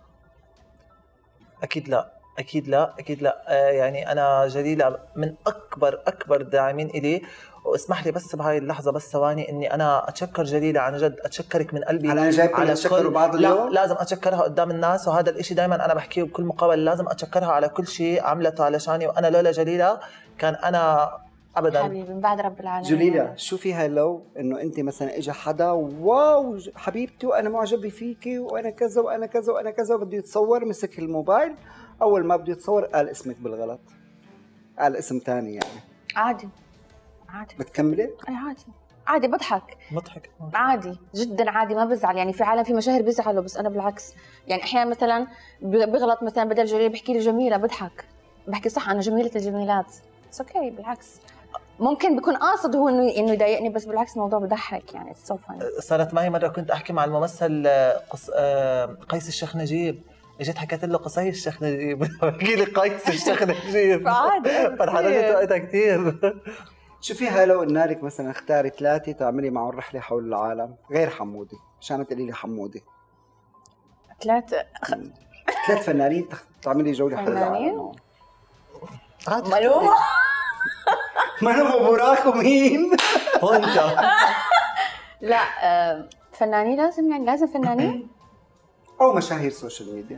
اكيد لا. يعني انا جليله من اكبر داعمين الي، واسمح لي بس بهاي اللحظه بس ثواني اني انا اتشكر جليله عن جد، اتشكرك من قلبي. انا جايبك نتشكروا بعض اليوم. لا لازم اتشكرها قدام الناس، وهذا الاشي دائما انا بحكيه بكل مقابله، لازم اتشكرها على كل شيء عملته علشاني، وانا لولا جليله كان انا ابدا. حبيبي من بعد رب العالمين. جليله شو فيها لو انه انت مثلا اجى حدا واو حبيبتي وانا معجب فيكي وانا كذا وانا كذا وانا كذا، وبده يتصور، مسك الموبايل، اول ما بده يتصور قال اسمك بالغلط، قال اسم ثاني يعني. عادي بتكملي؟ اي عادي بضحك عادي جدا عادي، ما بزعل. يعني في عالم، في مشاهير بيزعلوا، بس انا بالعكس. يعني احيانا مثلا بغلط، مثلا بدل جليل بحكي لي جميله بضحك، بحكي صح انا جميله الجميلات، بس اوكي بالعكس. ممكن بيكون قاصد هو انه يضايقني، بس بالعكس الموضوع بضحك يعني. صارت معي مره كنت احكي مع الممثل قيس الشيخ نجيب، اجيت حكيت له قصي الشيخ نجيب بحكي لي قيس الشيخ نجيب عادي. فرحت وقتها كثير. شو فيها لو قلنا لك مثلا اختاري 3 تعملي معهم رحله حول العالم غير حمودي، مشان تقولي لي حمودي؟ 3 فنانين تعملي جوله حول العالم. ملومة ملومة وبراك ومين؟ وانت؟ لا فنانين لازم، يعني لازم فنانين او مشاهير سوشيال ميديا.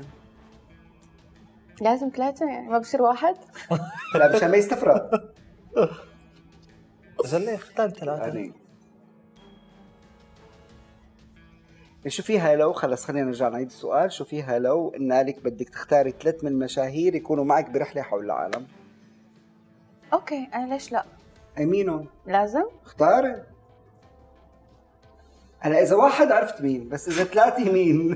لازم 3 يعني، ما بصير واحد. لا مشان ما يستفرق. جلي اختار 3 يعني شو فيها لو، خلينا نرجع نعيد السؤال، شو فيها لو قلنا لك بدك تختاري 3 من المشاهير يكونوا معك برحلة حول العالم؟ اوكي انا ليش لا؟ مينهم؟ لازم اختاري. هلا اذا واحد عرفت مين، بس اذا 3 مين؟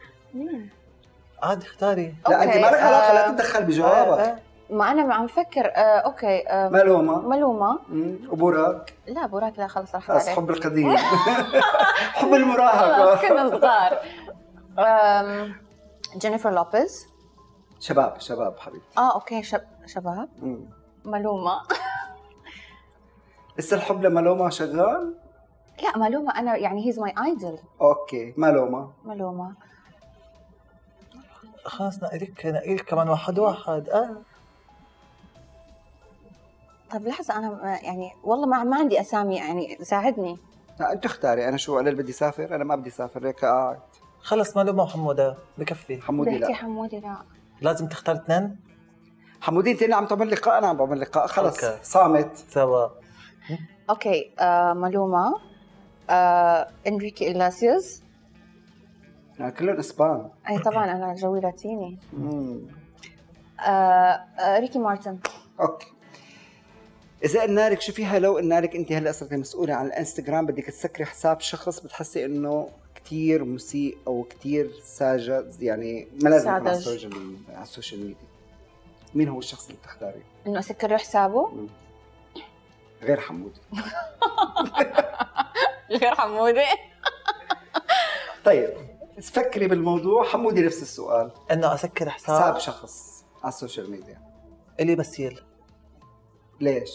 عادي اختاري. لا انت ما لك علاقه، لا تتدخل بجوابك. ما انا عم فكر. اوكي ملومة وبراك؟ لا براك لا، خلص راح عليه. حب القديم. حب المراهقة. خلص كنا صغار. جينيفر لوبيز. شباب حبيبتي. اوكي شباب. ملومة. لسه الحب لملومة شغال؟ لا ملومة انا يعني هيز ماي ايدل. اوكي ملومة. خلاص نقيلك كمان واحد. طيب لحظة أنا يعني والله ما عندي أسامي، يعني ساعدني. لا أنت اختاري. أنا شو أنا اللي بدي أسافر؟ أنا ما بدي أسافر، هيك قاعد. خلص ملومة وحمودة بكفي. حمودي لا. حمودي لا. لازم تختار 2. حمودي أنت اللي عم تعمل لقاء، أنا عم بعمل لقاء. خلص أوكي. صامت سوا. أوكي ملومة. إنريكي إغلاسيوس. كلهم إسبان. أي طبعا أنا جوي لاتيني. ريكي مارتن. أوكي. إذا قلنا لك شو فيها لو قلنا لك أنت هلا صرتي مسؤولة عن الانستغرام، بدك تسكري حساب شخص بتحسي إنه كتير مسيء أو كتير ساذج، يعني ما لازم يكون على السوشيال ميديا، مين هو الشخص اللي بتختاريه؟ إنه أسكر له حسابه؟ غير حمودي. غير حمودي. طيب فكري بالموضوع. حمودي نفس السؤال، إنه أسكر حساب شخص على السوشيال ميديا. إلي بسيل. ليش؟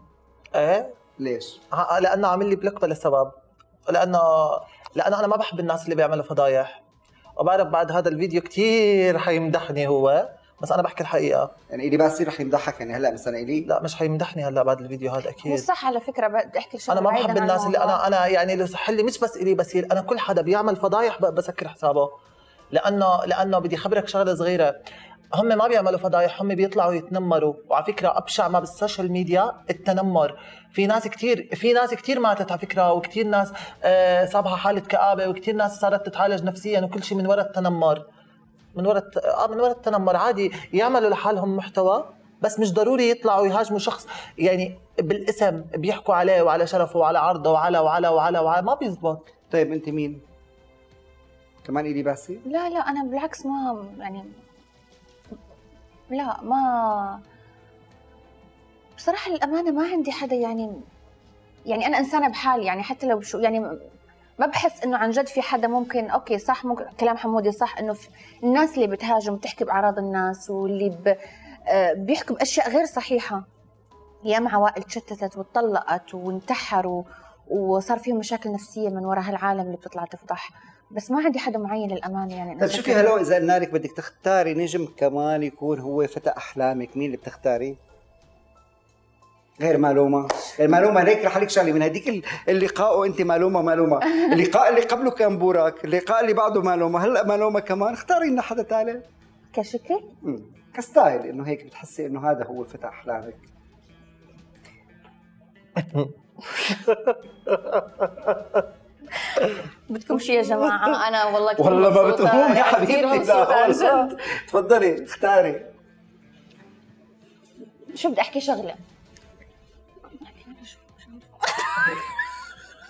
ليش؟ لأنه عامل لي بلوك بلا سبب، لأنه أنا ما بحب الناس اللي بيعملوا فضايح، وبعرف بعد هذا الفيديو كتير حيمدحني هو، بس أنا بحكي الحقيقة. يعني إلي باسي رح يمدحك يعني هلا مثلا إلي؟ لا مش حيمدحني هلا بعد الفيديو هذا أكيد. مو صح على فكرة، بدي أحكي شغلة. أنا ما بحب الناس اللي أنا يعني اللي صح لي مش بس إلي بسيل، أنا كل حدا بيعمل فضايح بسكر حسابه، لأنه بدي خبرك شغلة صغيرة. هم ما بيعملوا فضايح، هم بيطلعوا يتنمروا، وعلى فكره ابشع ما بالسوشيال ميديا التنمر. في ناس كثير ماتت على فكره، وكثير ناس صابها حاله كآبه، وكثير ناس صارت تتعالج نفسيا وكل شيء من وراء التنمر. من وراء التنمر. عادي يعملوا لحالهم محتوى، بس مش ضروري يطلعوا يهاجموا شخص يعني بالاسم، بيحكوا عليه وعلى شرفه وعلى عرضه وعلى ما بيزبط. طيب انت مين؟ كمان إلي باسي؟ لا انا بالعكس ما يعني لا ما بصراحة الأمانة ما عندي حدا يعني أنا إنسانة بحالي، يعني حتى لو شو يعني ما بحس إنه عن جد في حدا ممكن. أوكي صح، ممكن كلام حمودي صح، إنه الناس اللي بتهاجم وتحكي بأعراض الناس، واللي بيحكوا بأشياء غير صحيحة، ياما عوائل تشتتت واتطلقت وانتحروا وصار فيهم مشاكل نفسية من وراء هالعالم اللي بتطلع تفضح. بس ما عندي حدا معين للأمانة يعني. طيب شوفي هلو، إذا قلنا لك بدك تختاري نجم كمان يكون هو فتى أحلامك، مين اللي بتختاري؟ غير مالومة. هيك رح لك شغلة من هديك اللقاء وأنت مالومة. اللقاء اللي قبله كان بوراك، اللقاء اللي بعده مالومة، هلا مالومة كمان. اختاري لنا حدا ثالث كشكل؟ كستايل، إنه هيك بتحسي إنه هذا هو فتى أحلامك. بدكم شيء يا جماعة؟ أنا والله ما بتقوم يا حبيبتي. تفضلي اختاري. شو بدي أحكي شغلة؟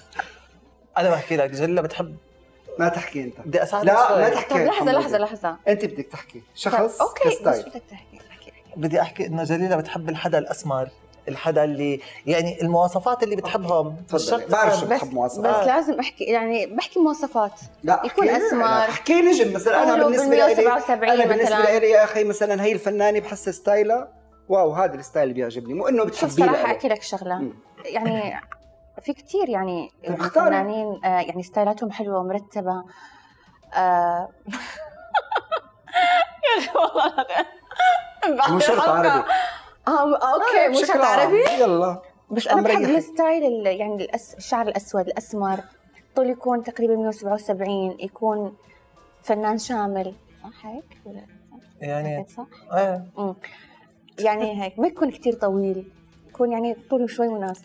انا بحكي لك جليلة بتحب. ما تحكي انت. بدي اساعدك لا شوي. ما تحكي. طب حمودي. لحظة انت بدك تحكي شخص اوكي، بس كستايل. بدك تحكي. بدي احكي انه جليلة بتحب الحدا الاسمر، الحدا اللي يعني المواصفات اللي بتحبهم. تفضلي. بعرف شو بس بتحب مواصفات. بس لازم احكي، يعني بحكي مواصفات. لا يكون احكي اسمر. احكي نجم مثلا. انا قولوا بالنسبه لي 177 انا بالنسبه مثلاً. لي يا اخي مثلا هي الفنانه بحس ستايلها واو، هذا الستايل اللي بيعجبني، مو انه شوف بتحبيه صراحة لإله. احكي لك شغلة، يعني في كتير يعني طيب اختاري. فنانين يعني ستايلاتهم حلوة ومرتبة. آه، يا أخي والله مو شرط عربي. اوكي مو شرط بشكل عام. عربي، يلا بس انا بحب مريحك. الستايل يعني الشعر الاسود الاسمر، طول يكون تقريبا 177، يكون فنان شامل. صح هيك ولا يعني صح؟ ايه يعني هيك ما يكون كتير طويل، يكون يعني طوله شوي مناسب.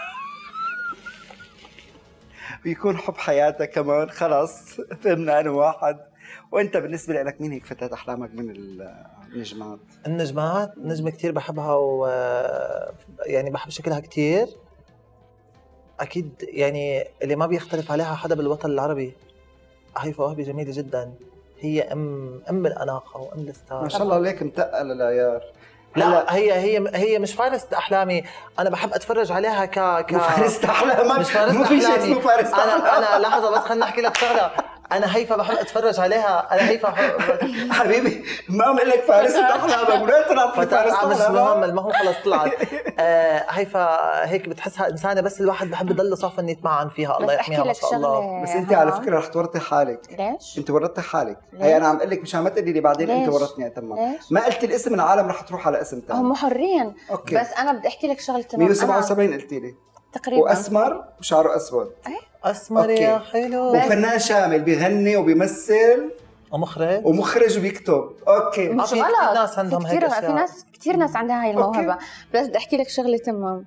ويكون حب حياتك كمان. خلاص فهمنا انا واحد. وانت بالنسبه لك مين هيك فتاة احلامك من النجمات؟ النجمات نجمة كتير بحبها، و يعني بحب شكلها كتير اكيد. يعني اللي ما بيختلف عليها حدا بالوطن العربي، هيفاء وهبي جميلة جدا. هي ام الاناقه وام الستار. ما شاء الله عليك متقل العيار. لا هي مش فارسة احلامي، انا بحب اتفرج عليها مو فارسة احلامك. مش فارسة مو في شيء احلامي. اسمه فارسة أحلامك. انا لحظه بس خليني احكي لك شغله. انا هيفا بحب اتفرج عليها. انا هيفا حبيبي ما عم لك فارسة احلامك، ولا طلعت فارسة مش مهم، احلامك. المهم خلص طلعت. هيفا هيك بتحسها انسانه، بس الواحد بحب يضل صافن يتمعن فيها. الله يحميها ما شاء الله. بس انت على فكره رح تورطي حالك. ليش؟ انت ورطتي حالك. ليش؟ هي انا عم اقول لك مشان ما تقولي لي بعدين انت ليش؟ ورطتني تمام. ليش؟ ما قلت الاسم، العالم رح تروح على اسم ثاني. هم حرين. أوكي. بس انا بدي احكي لك شغله تمام. 177 قلتي لي تقريبا. واسمر وشعره اسود. اسمر يا حلو. وفنان شامل بيغني وبيمثل ومخرج وبيكتب. اوكي. مش في غلط. ناس عندهم هيك في ناس كثير ناس عندها هاي الموهبه. بس بدي احكي لك شغله تمام.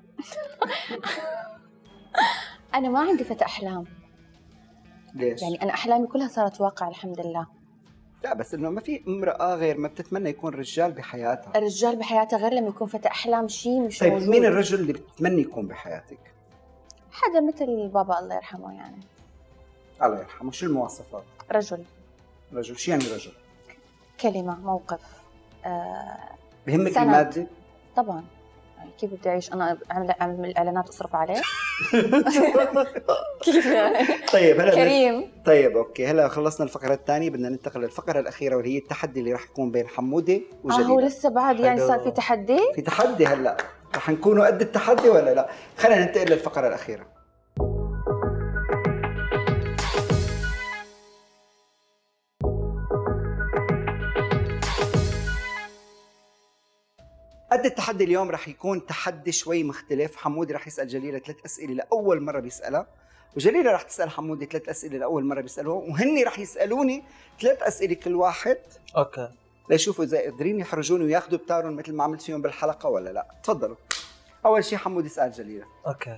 انا ما عندي فتى احلام. ليش؟ يعني انا احلامي كلها صارت واقع الحمد لله. لا بس انه ما في امراه غير ما بتتمنى يكون رجال بحياتها. الرجال بحياتها غير لما يكون فتى احلام شيء مش طيب موجود. مين الرجل اللي بتتمنى يكون بحياتك؟ حدا مثل بابا الله يرحمه يعني. الله يرحمه. شو المواصفات؟ رجل. شو يعني رجل؟ كلمه، موقف. بهمك سند. المادة؟ طبعا. كيف بدي اعيش انا اعمل اعلانات اصرف عليه؟ كيف يعني؟ طيب هلا كريم. طيب اوكي، هلا خلصنا الفقره الثانيه، بدنا ننتقل للفقره الاخيره واللي هي التحدي اللي راح يكون بين حموده وجليلة. هو لسه بعد يعني صار في تحدي؟ في تحدي. هلا رح نكونوا قد التحدي ولا لا؟ خلينا ننتقل للفقره الاخيره. قد التحدي اليوم رح يكون تحدي شوي مختلف. حمودي رح يسأل جليلة 3 أسئلة لأول مرة بيسألها، وجليلة رح تسأل حمودي 3 أسئلة لأول مرة بيسألوها، وهني رح يسألوني 3 أسئلة كل واحد. اوكي. ليشوفوا إذا قادرين يحرجوني وياخذوا بتارهم مثل ما عملت فيهم بالحلقة ولا لا. تفضلوا. أول شيء حمودي يسأل جليلة. اوكي.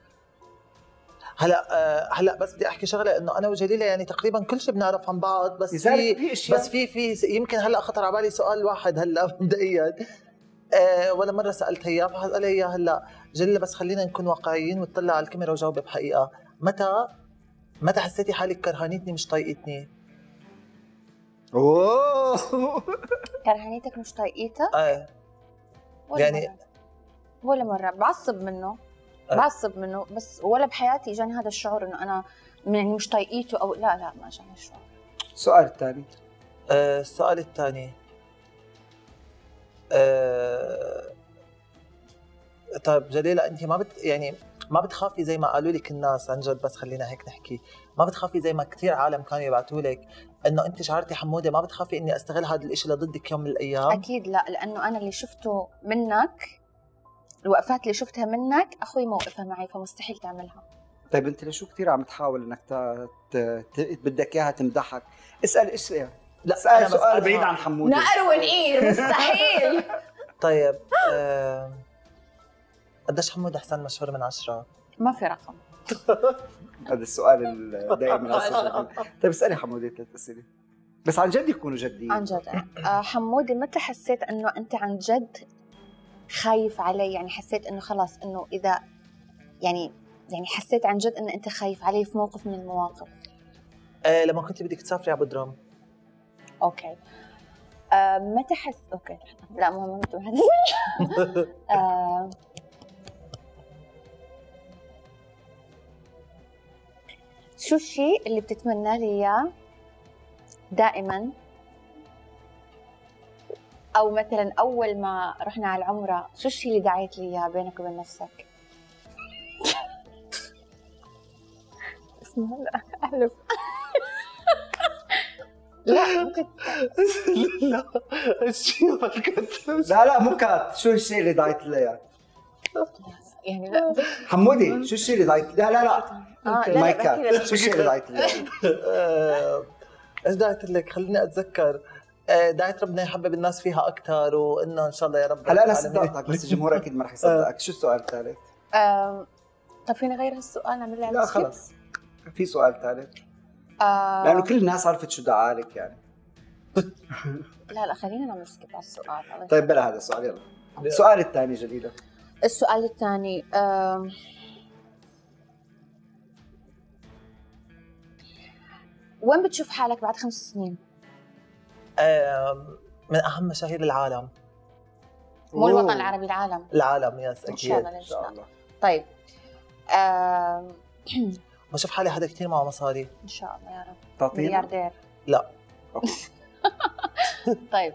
هلا بس بدي احكي شغله، انه انا وجليلة يعني تقريبا كل شيء بنعرف عن بعض، بس في يمكن هلا خطر على بالي سؤال واحد هلا مبدئيا. ولا مرة سألت هي فقال لي هلا جليلة بس خلينا نكون واقعيين وتطلع على الكاميرا وجاوب بحقيقة. متى حسيتي حالك كرهانيتني مش طايقتني؟ اوه كرهانيتك مش طايقتها؟ ايه يعني ولا مرة بعصب منه. بعصب منه، بس ولا بحياتي اجاني هذا الشعور انه انا يعني مش طايقيته او لا ما اجاني الشعور. السؤال الثاني. السؤال الثاني. طيب جليلة انت ما بتخافي زي ما قالوا لك الناس عن جد، بس خلينا هيك نحكي، ما بتخافي زي ما كثير عالم كانوا يبعثوا لك انه انت شعرتي حمودة، ما بتخافي اني استغل هذا الشيء لضدك يوم من الايام؟ اكيد لا، لانه انا اللي شفته منك، الوقفات اللي شفتها منك اخوي موقفها معي، فمستحيل تعملها. طيب انت لشو كثير عم تحاول انك بدك اياها تمدحك؟ اسال اشياء. لا اسال سؤال بعيد عن حمودة. نقر ونقير مستحيل. طيب قديش حمودة حسن مشهور من 10؟ ما في رقم. هذا السؤال دائما. طيب اسالي حمودة 3 أسئلة بس عن جد يكونوا جديين. عن جد. حمودة متى حسيت انه انت عن جد خايف علي؟ يعني حسيت انه خلاص انه اذا يعني يعني حسيت عن جد ان انت خايف عليه في موقف من المواقف؟ لما كنت بدك تسافري على بدرام. اوكي. متى اوكي لا مو شو الشيء اللي بتتمنى لي اياه دائما، او مثلا اول ما رحنا على العمره شو الشيء اللي دعيت لي اياه بينك وبين نفسك؟ اسمه لا احلف. لا ممكن لا الشيء ما كنت. لا مو كات، شو الشيء اللي دعيت لي اياه؟ يعني لا حمودي شو الشيء اللي دعيت؟ لا ما كات، شو الشيء اللي دعيت لي اياه؟ ايش دعيت لك؟ خليني اتذكر. دعيت ربنا يحبب الناس فيها اكثر، وانه ان شاء الله يا رب. هلا انا صدقتك بس الجمهور اكيد ما رح يصدقك. شو السؤال الثالث؟ طب فيني غير هالسؤال نعمل له لا خلص في سؤال ثالث. لانه كل الناس عرفت شو دعالك يعني. لا خلينا نعمل سكيب على السؤال. طيب بلا هذا السؤال، يلا السؤال الثاني جليلة. السؤال الثاني وين بتشوف حالك بعد 5 سنين؟ من اهم مشاهير العالم. مو الوطن العربي، العالم يس اكيد ان شاء الله. طيب بشوف حالي حدا كثير معه مصاري ان شاء الله يا رب. تعطينا ملياردير؟ لا. طيب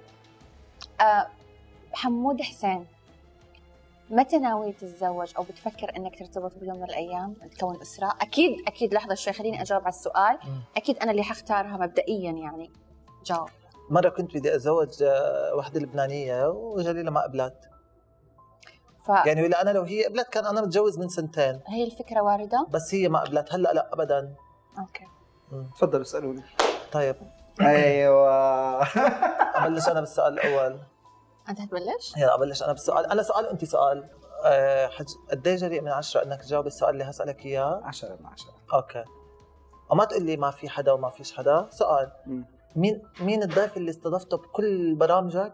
حمود حسين، متى ناوي تتزوج او بتفكر انك ترتبط بيوم من الايام تكون اسره؟ اكيد لحظه شوي خليني اجاوب على السؤال. اكيد انا اللي حختارها مبدئيا يعني. جاوب. مره كنت بدي اتزوج وحده لبنانيه وجليله ما قبلت. يعني ولا انا لو هي قبلت كان انا متجوز من 2 سنين. هي الفكره وارده بس هي ما قبلت. هلا لا ابدا. اوكي تفضلوا اسالوني. طيب ايوه. ابلش انا بالسؤال الاول. انت هتبلش؟ يلا ابلش انا بالسؤال. انا سؤال وانت سؤال. قد ايه جريء من 10 انك تجاوب السؤال اللي هسالك اياه؟ 10 من 10. اوكي. وما تقول لي ما في حدا وما فيش حدا. سؤال مين الضيف اللي استضفته بكل برامجك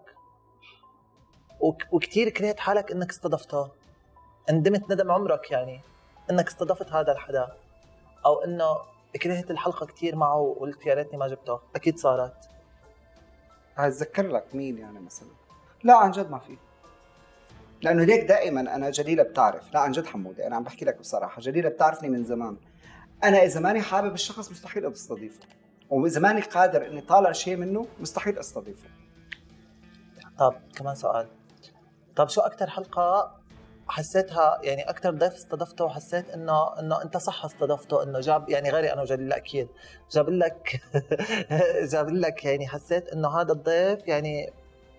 وكثير كرهت حالك انك استضفته؟ ندمت ندم عمرك يعني انك استضفت هذا الحدا، او انه كرهت الحلقه كثير معه وقلت يا ريتني ما جبته؟ اكيد صارت. هتذكر لك مين يعني مثلا؟ لا عن جد ما في. لانه هيك دائما انا جليله بتعرف. لا عن جد حمودي انا عم بحكي لك بصراحه، جليله بتعرفني من زمان. انا اذا ماني حابب الشخص مستحيل استضيفه، واذا ماني قادر اني طالع شيء منه مستحيل استضيفه. طب كمان سؤال. طب شو اكثر حلقه حسيتها يعني اكثر ضيف استضفته وحسيت انه انت صح استضفته، انه جاب يعني غيري انا وجليله اكيد جاب لك يعني حسيت انه هذا الضيف يعني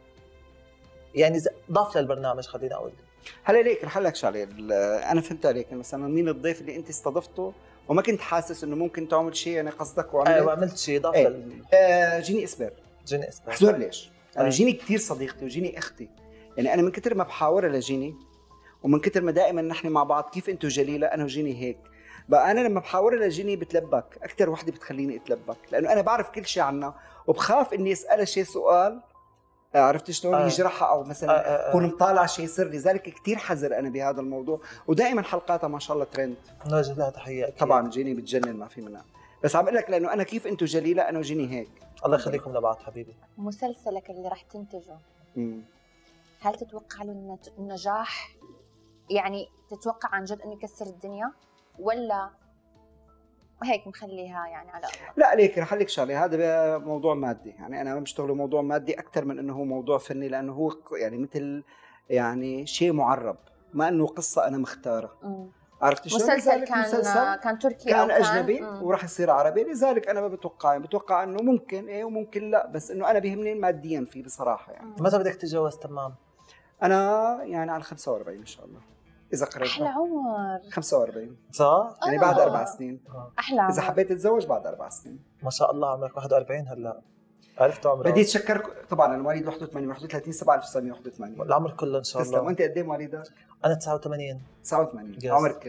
ضاف للبرنامج خلينا اقول. هلا ليك رح لك شغله، انا فهمت عليك. مثلا مين الضيف اللي انت استضفته وما كنت حاسس انه ممكن تعمل شيء يعني قصدك وعملت؟ ايوه عملت شيء ضاف جيني اسبر. احذر ليش؟ يعني جيني كثير صديقتي وجيني اختي. يعني انا من كثر ما بحاورها لجيني ومن كثر ما دائما نحن مع بعض كيف انتم جليله انا وجيني هيك، بقى انا لما بحاورها لجيني بتلبك اكثر وحده بتخليني اتلبك، لانه انا بعرف كل شيء عنها وبخاف اني اسالها شيء سؤال عرفت شلون يجرحها او مثلا اكون مطالع شيء سر. لذلك كثير حذر انا بهذا الموضوع، ودائما حلقاتها ما شاء الله ترند. نوجه لها تحيه. طبعا جيني بتجنن ما في منها، بس عم اقول لك لانه انا كيف انتم جليله انا وجيني هيك. الله يخليكم لبعض حبيبي. مسلسلك اللي راح تنتجه هل تتوقع له النجاح؟ يعني تتوقع عن جد انه يكسر الدنيا ولا هيك مخليها يعني على الله؟ لا ليك رح لك شغله، هذا موضوع مادي. يعني انا بشتغله موضوع مادي اكثر من انه هو موضوع فني، لانه هو يعني مثل يعني شيء معرب، ما انه قصه انا مختاره. عرفت شلون؟ مسلسل كان تركي كان اجنبي وراح يصير عربي. لذلك انا ما بتوقع انه ممكن ايه وممكن لا، بس انه انا بيهمني ماديا فيه بصراحه. يعني متى بدك تتجوز تمام؟ انا يعني على 45 ان شاء الله اذا قررت. احلى عمر 45 صح؟ يعني بعد 4 سنين. احلى عمر. اذا حبيت اتزوج بعد 4 سنين. ما شاء الله عمرك 41 هلا. عرفت عمرك؟ بدي اتشكرك طبعا. انا مواليد 81 31 7 1981. العمر كله ان شاء الله. تسلم. وانت قد ايه مواليدك؟ انا 89. 89 عمرك كله.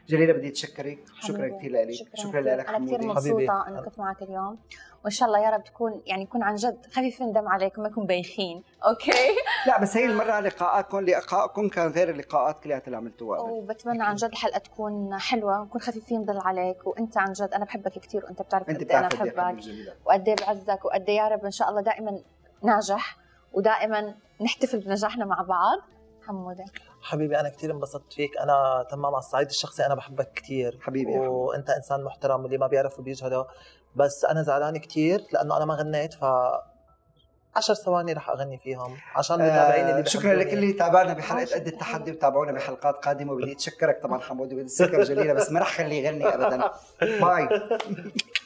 جليله بدي اتشكرك، شكرا كثير لك، شكرا لك انا كثير مبسوطه انه كنت معك اليوم، وان شاء الله يا رب تكون يعني يكون عن جد خفيف دم عليكم، ما يكون بايخين. اوكي لا بس هي المره لقاءكم كان غير اللقاءات كلها اللي عملتوها، وبتمنى عن جد الحلقه تكون حلوه ونكون خفيفين ضل عليك، وانت عن جد انا بحبك كثير وانت بتعرف قد ايه انا بحبك وقد ايه بعزك وقد ايه يا رب ان شاء الله دائما ناجح ودائما نحتفل بنجاحنا مع بعض. حموده حبيبي انا كثير انبسطت فيك، انا تمام على الصعيد الشخصي انا بحبك كثير حبيبي، وانت انسان محترم واللي ما بيعرفه بيجهله، بس انا زعلان كثير لانه انا ما غنيت، ف 10 ثواني رح اغني فيهم عشان المتابعين اللي شكرا لك اللي تابعنا بحلقه قد التحدي، وتابعونا بحلقات قادمه. وبدي اتشكرك طبعا حمودي، بدي اتشكر جليله بس ما رح خليه يغني ابدا. باي.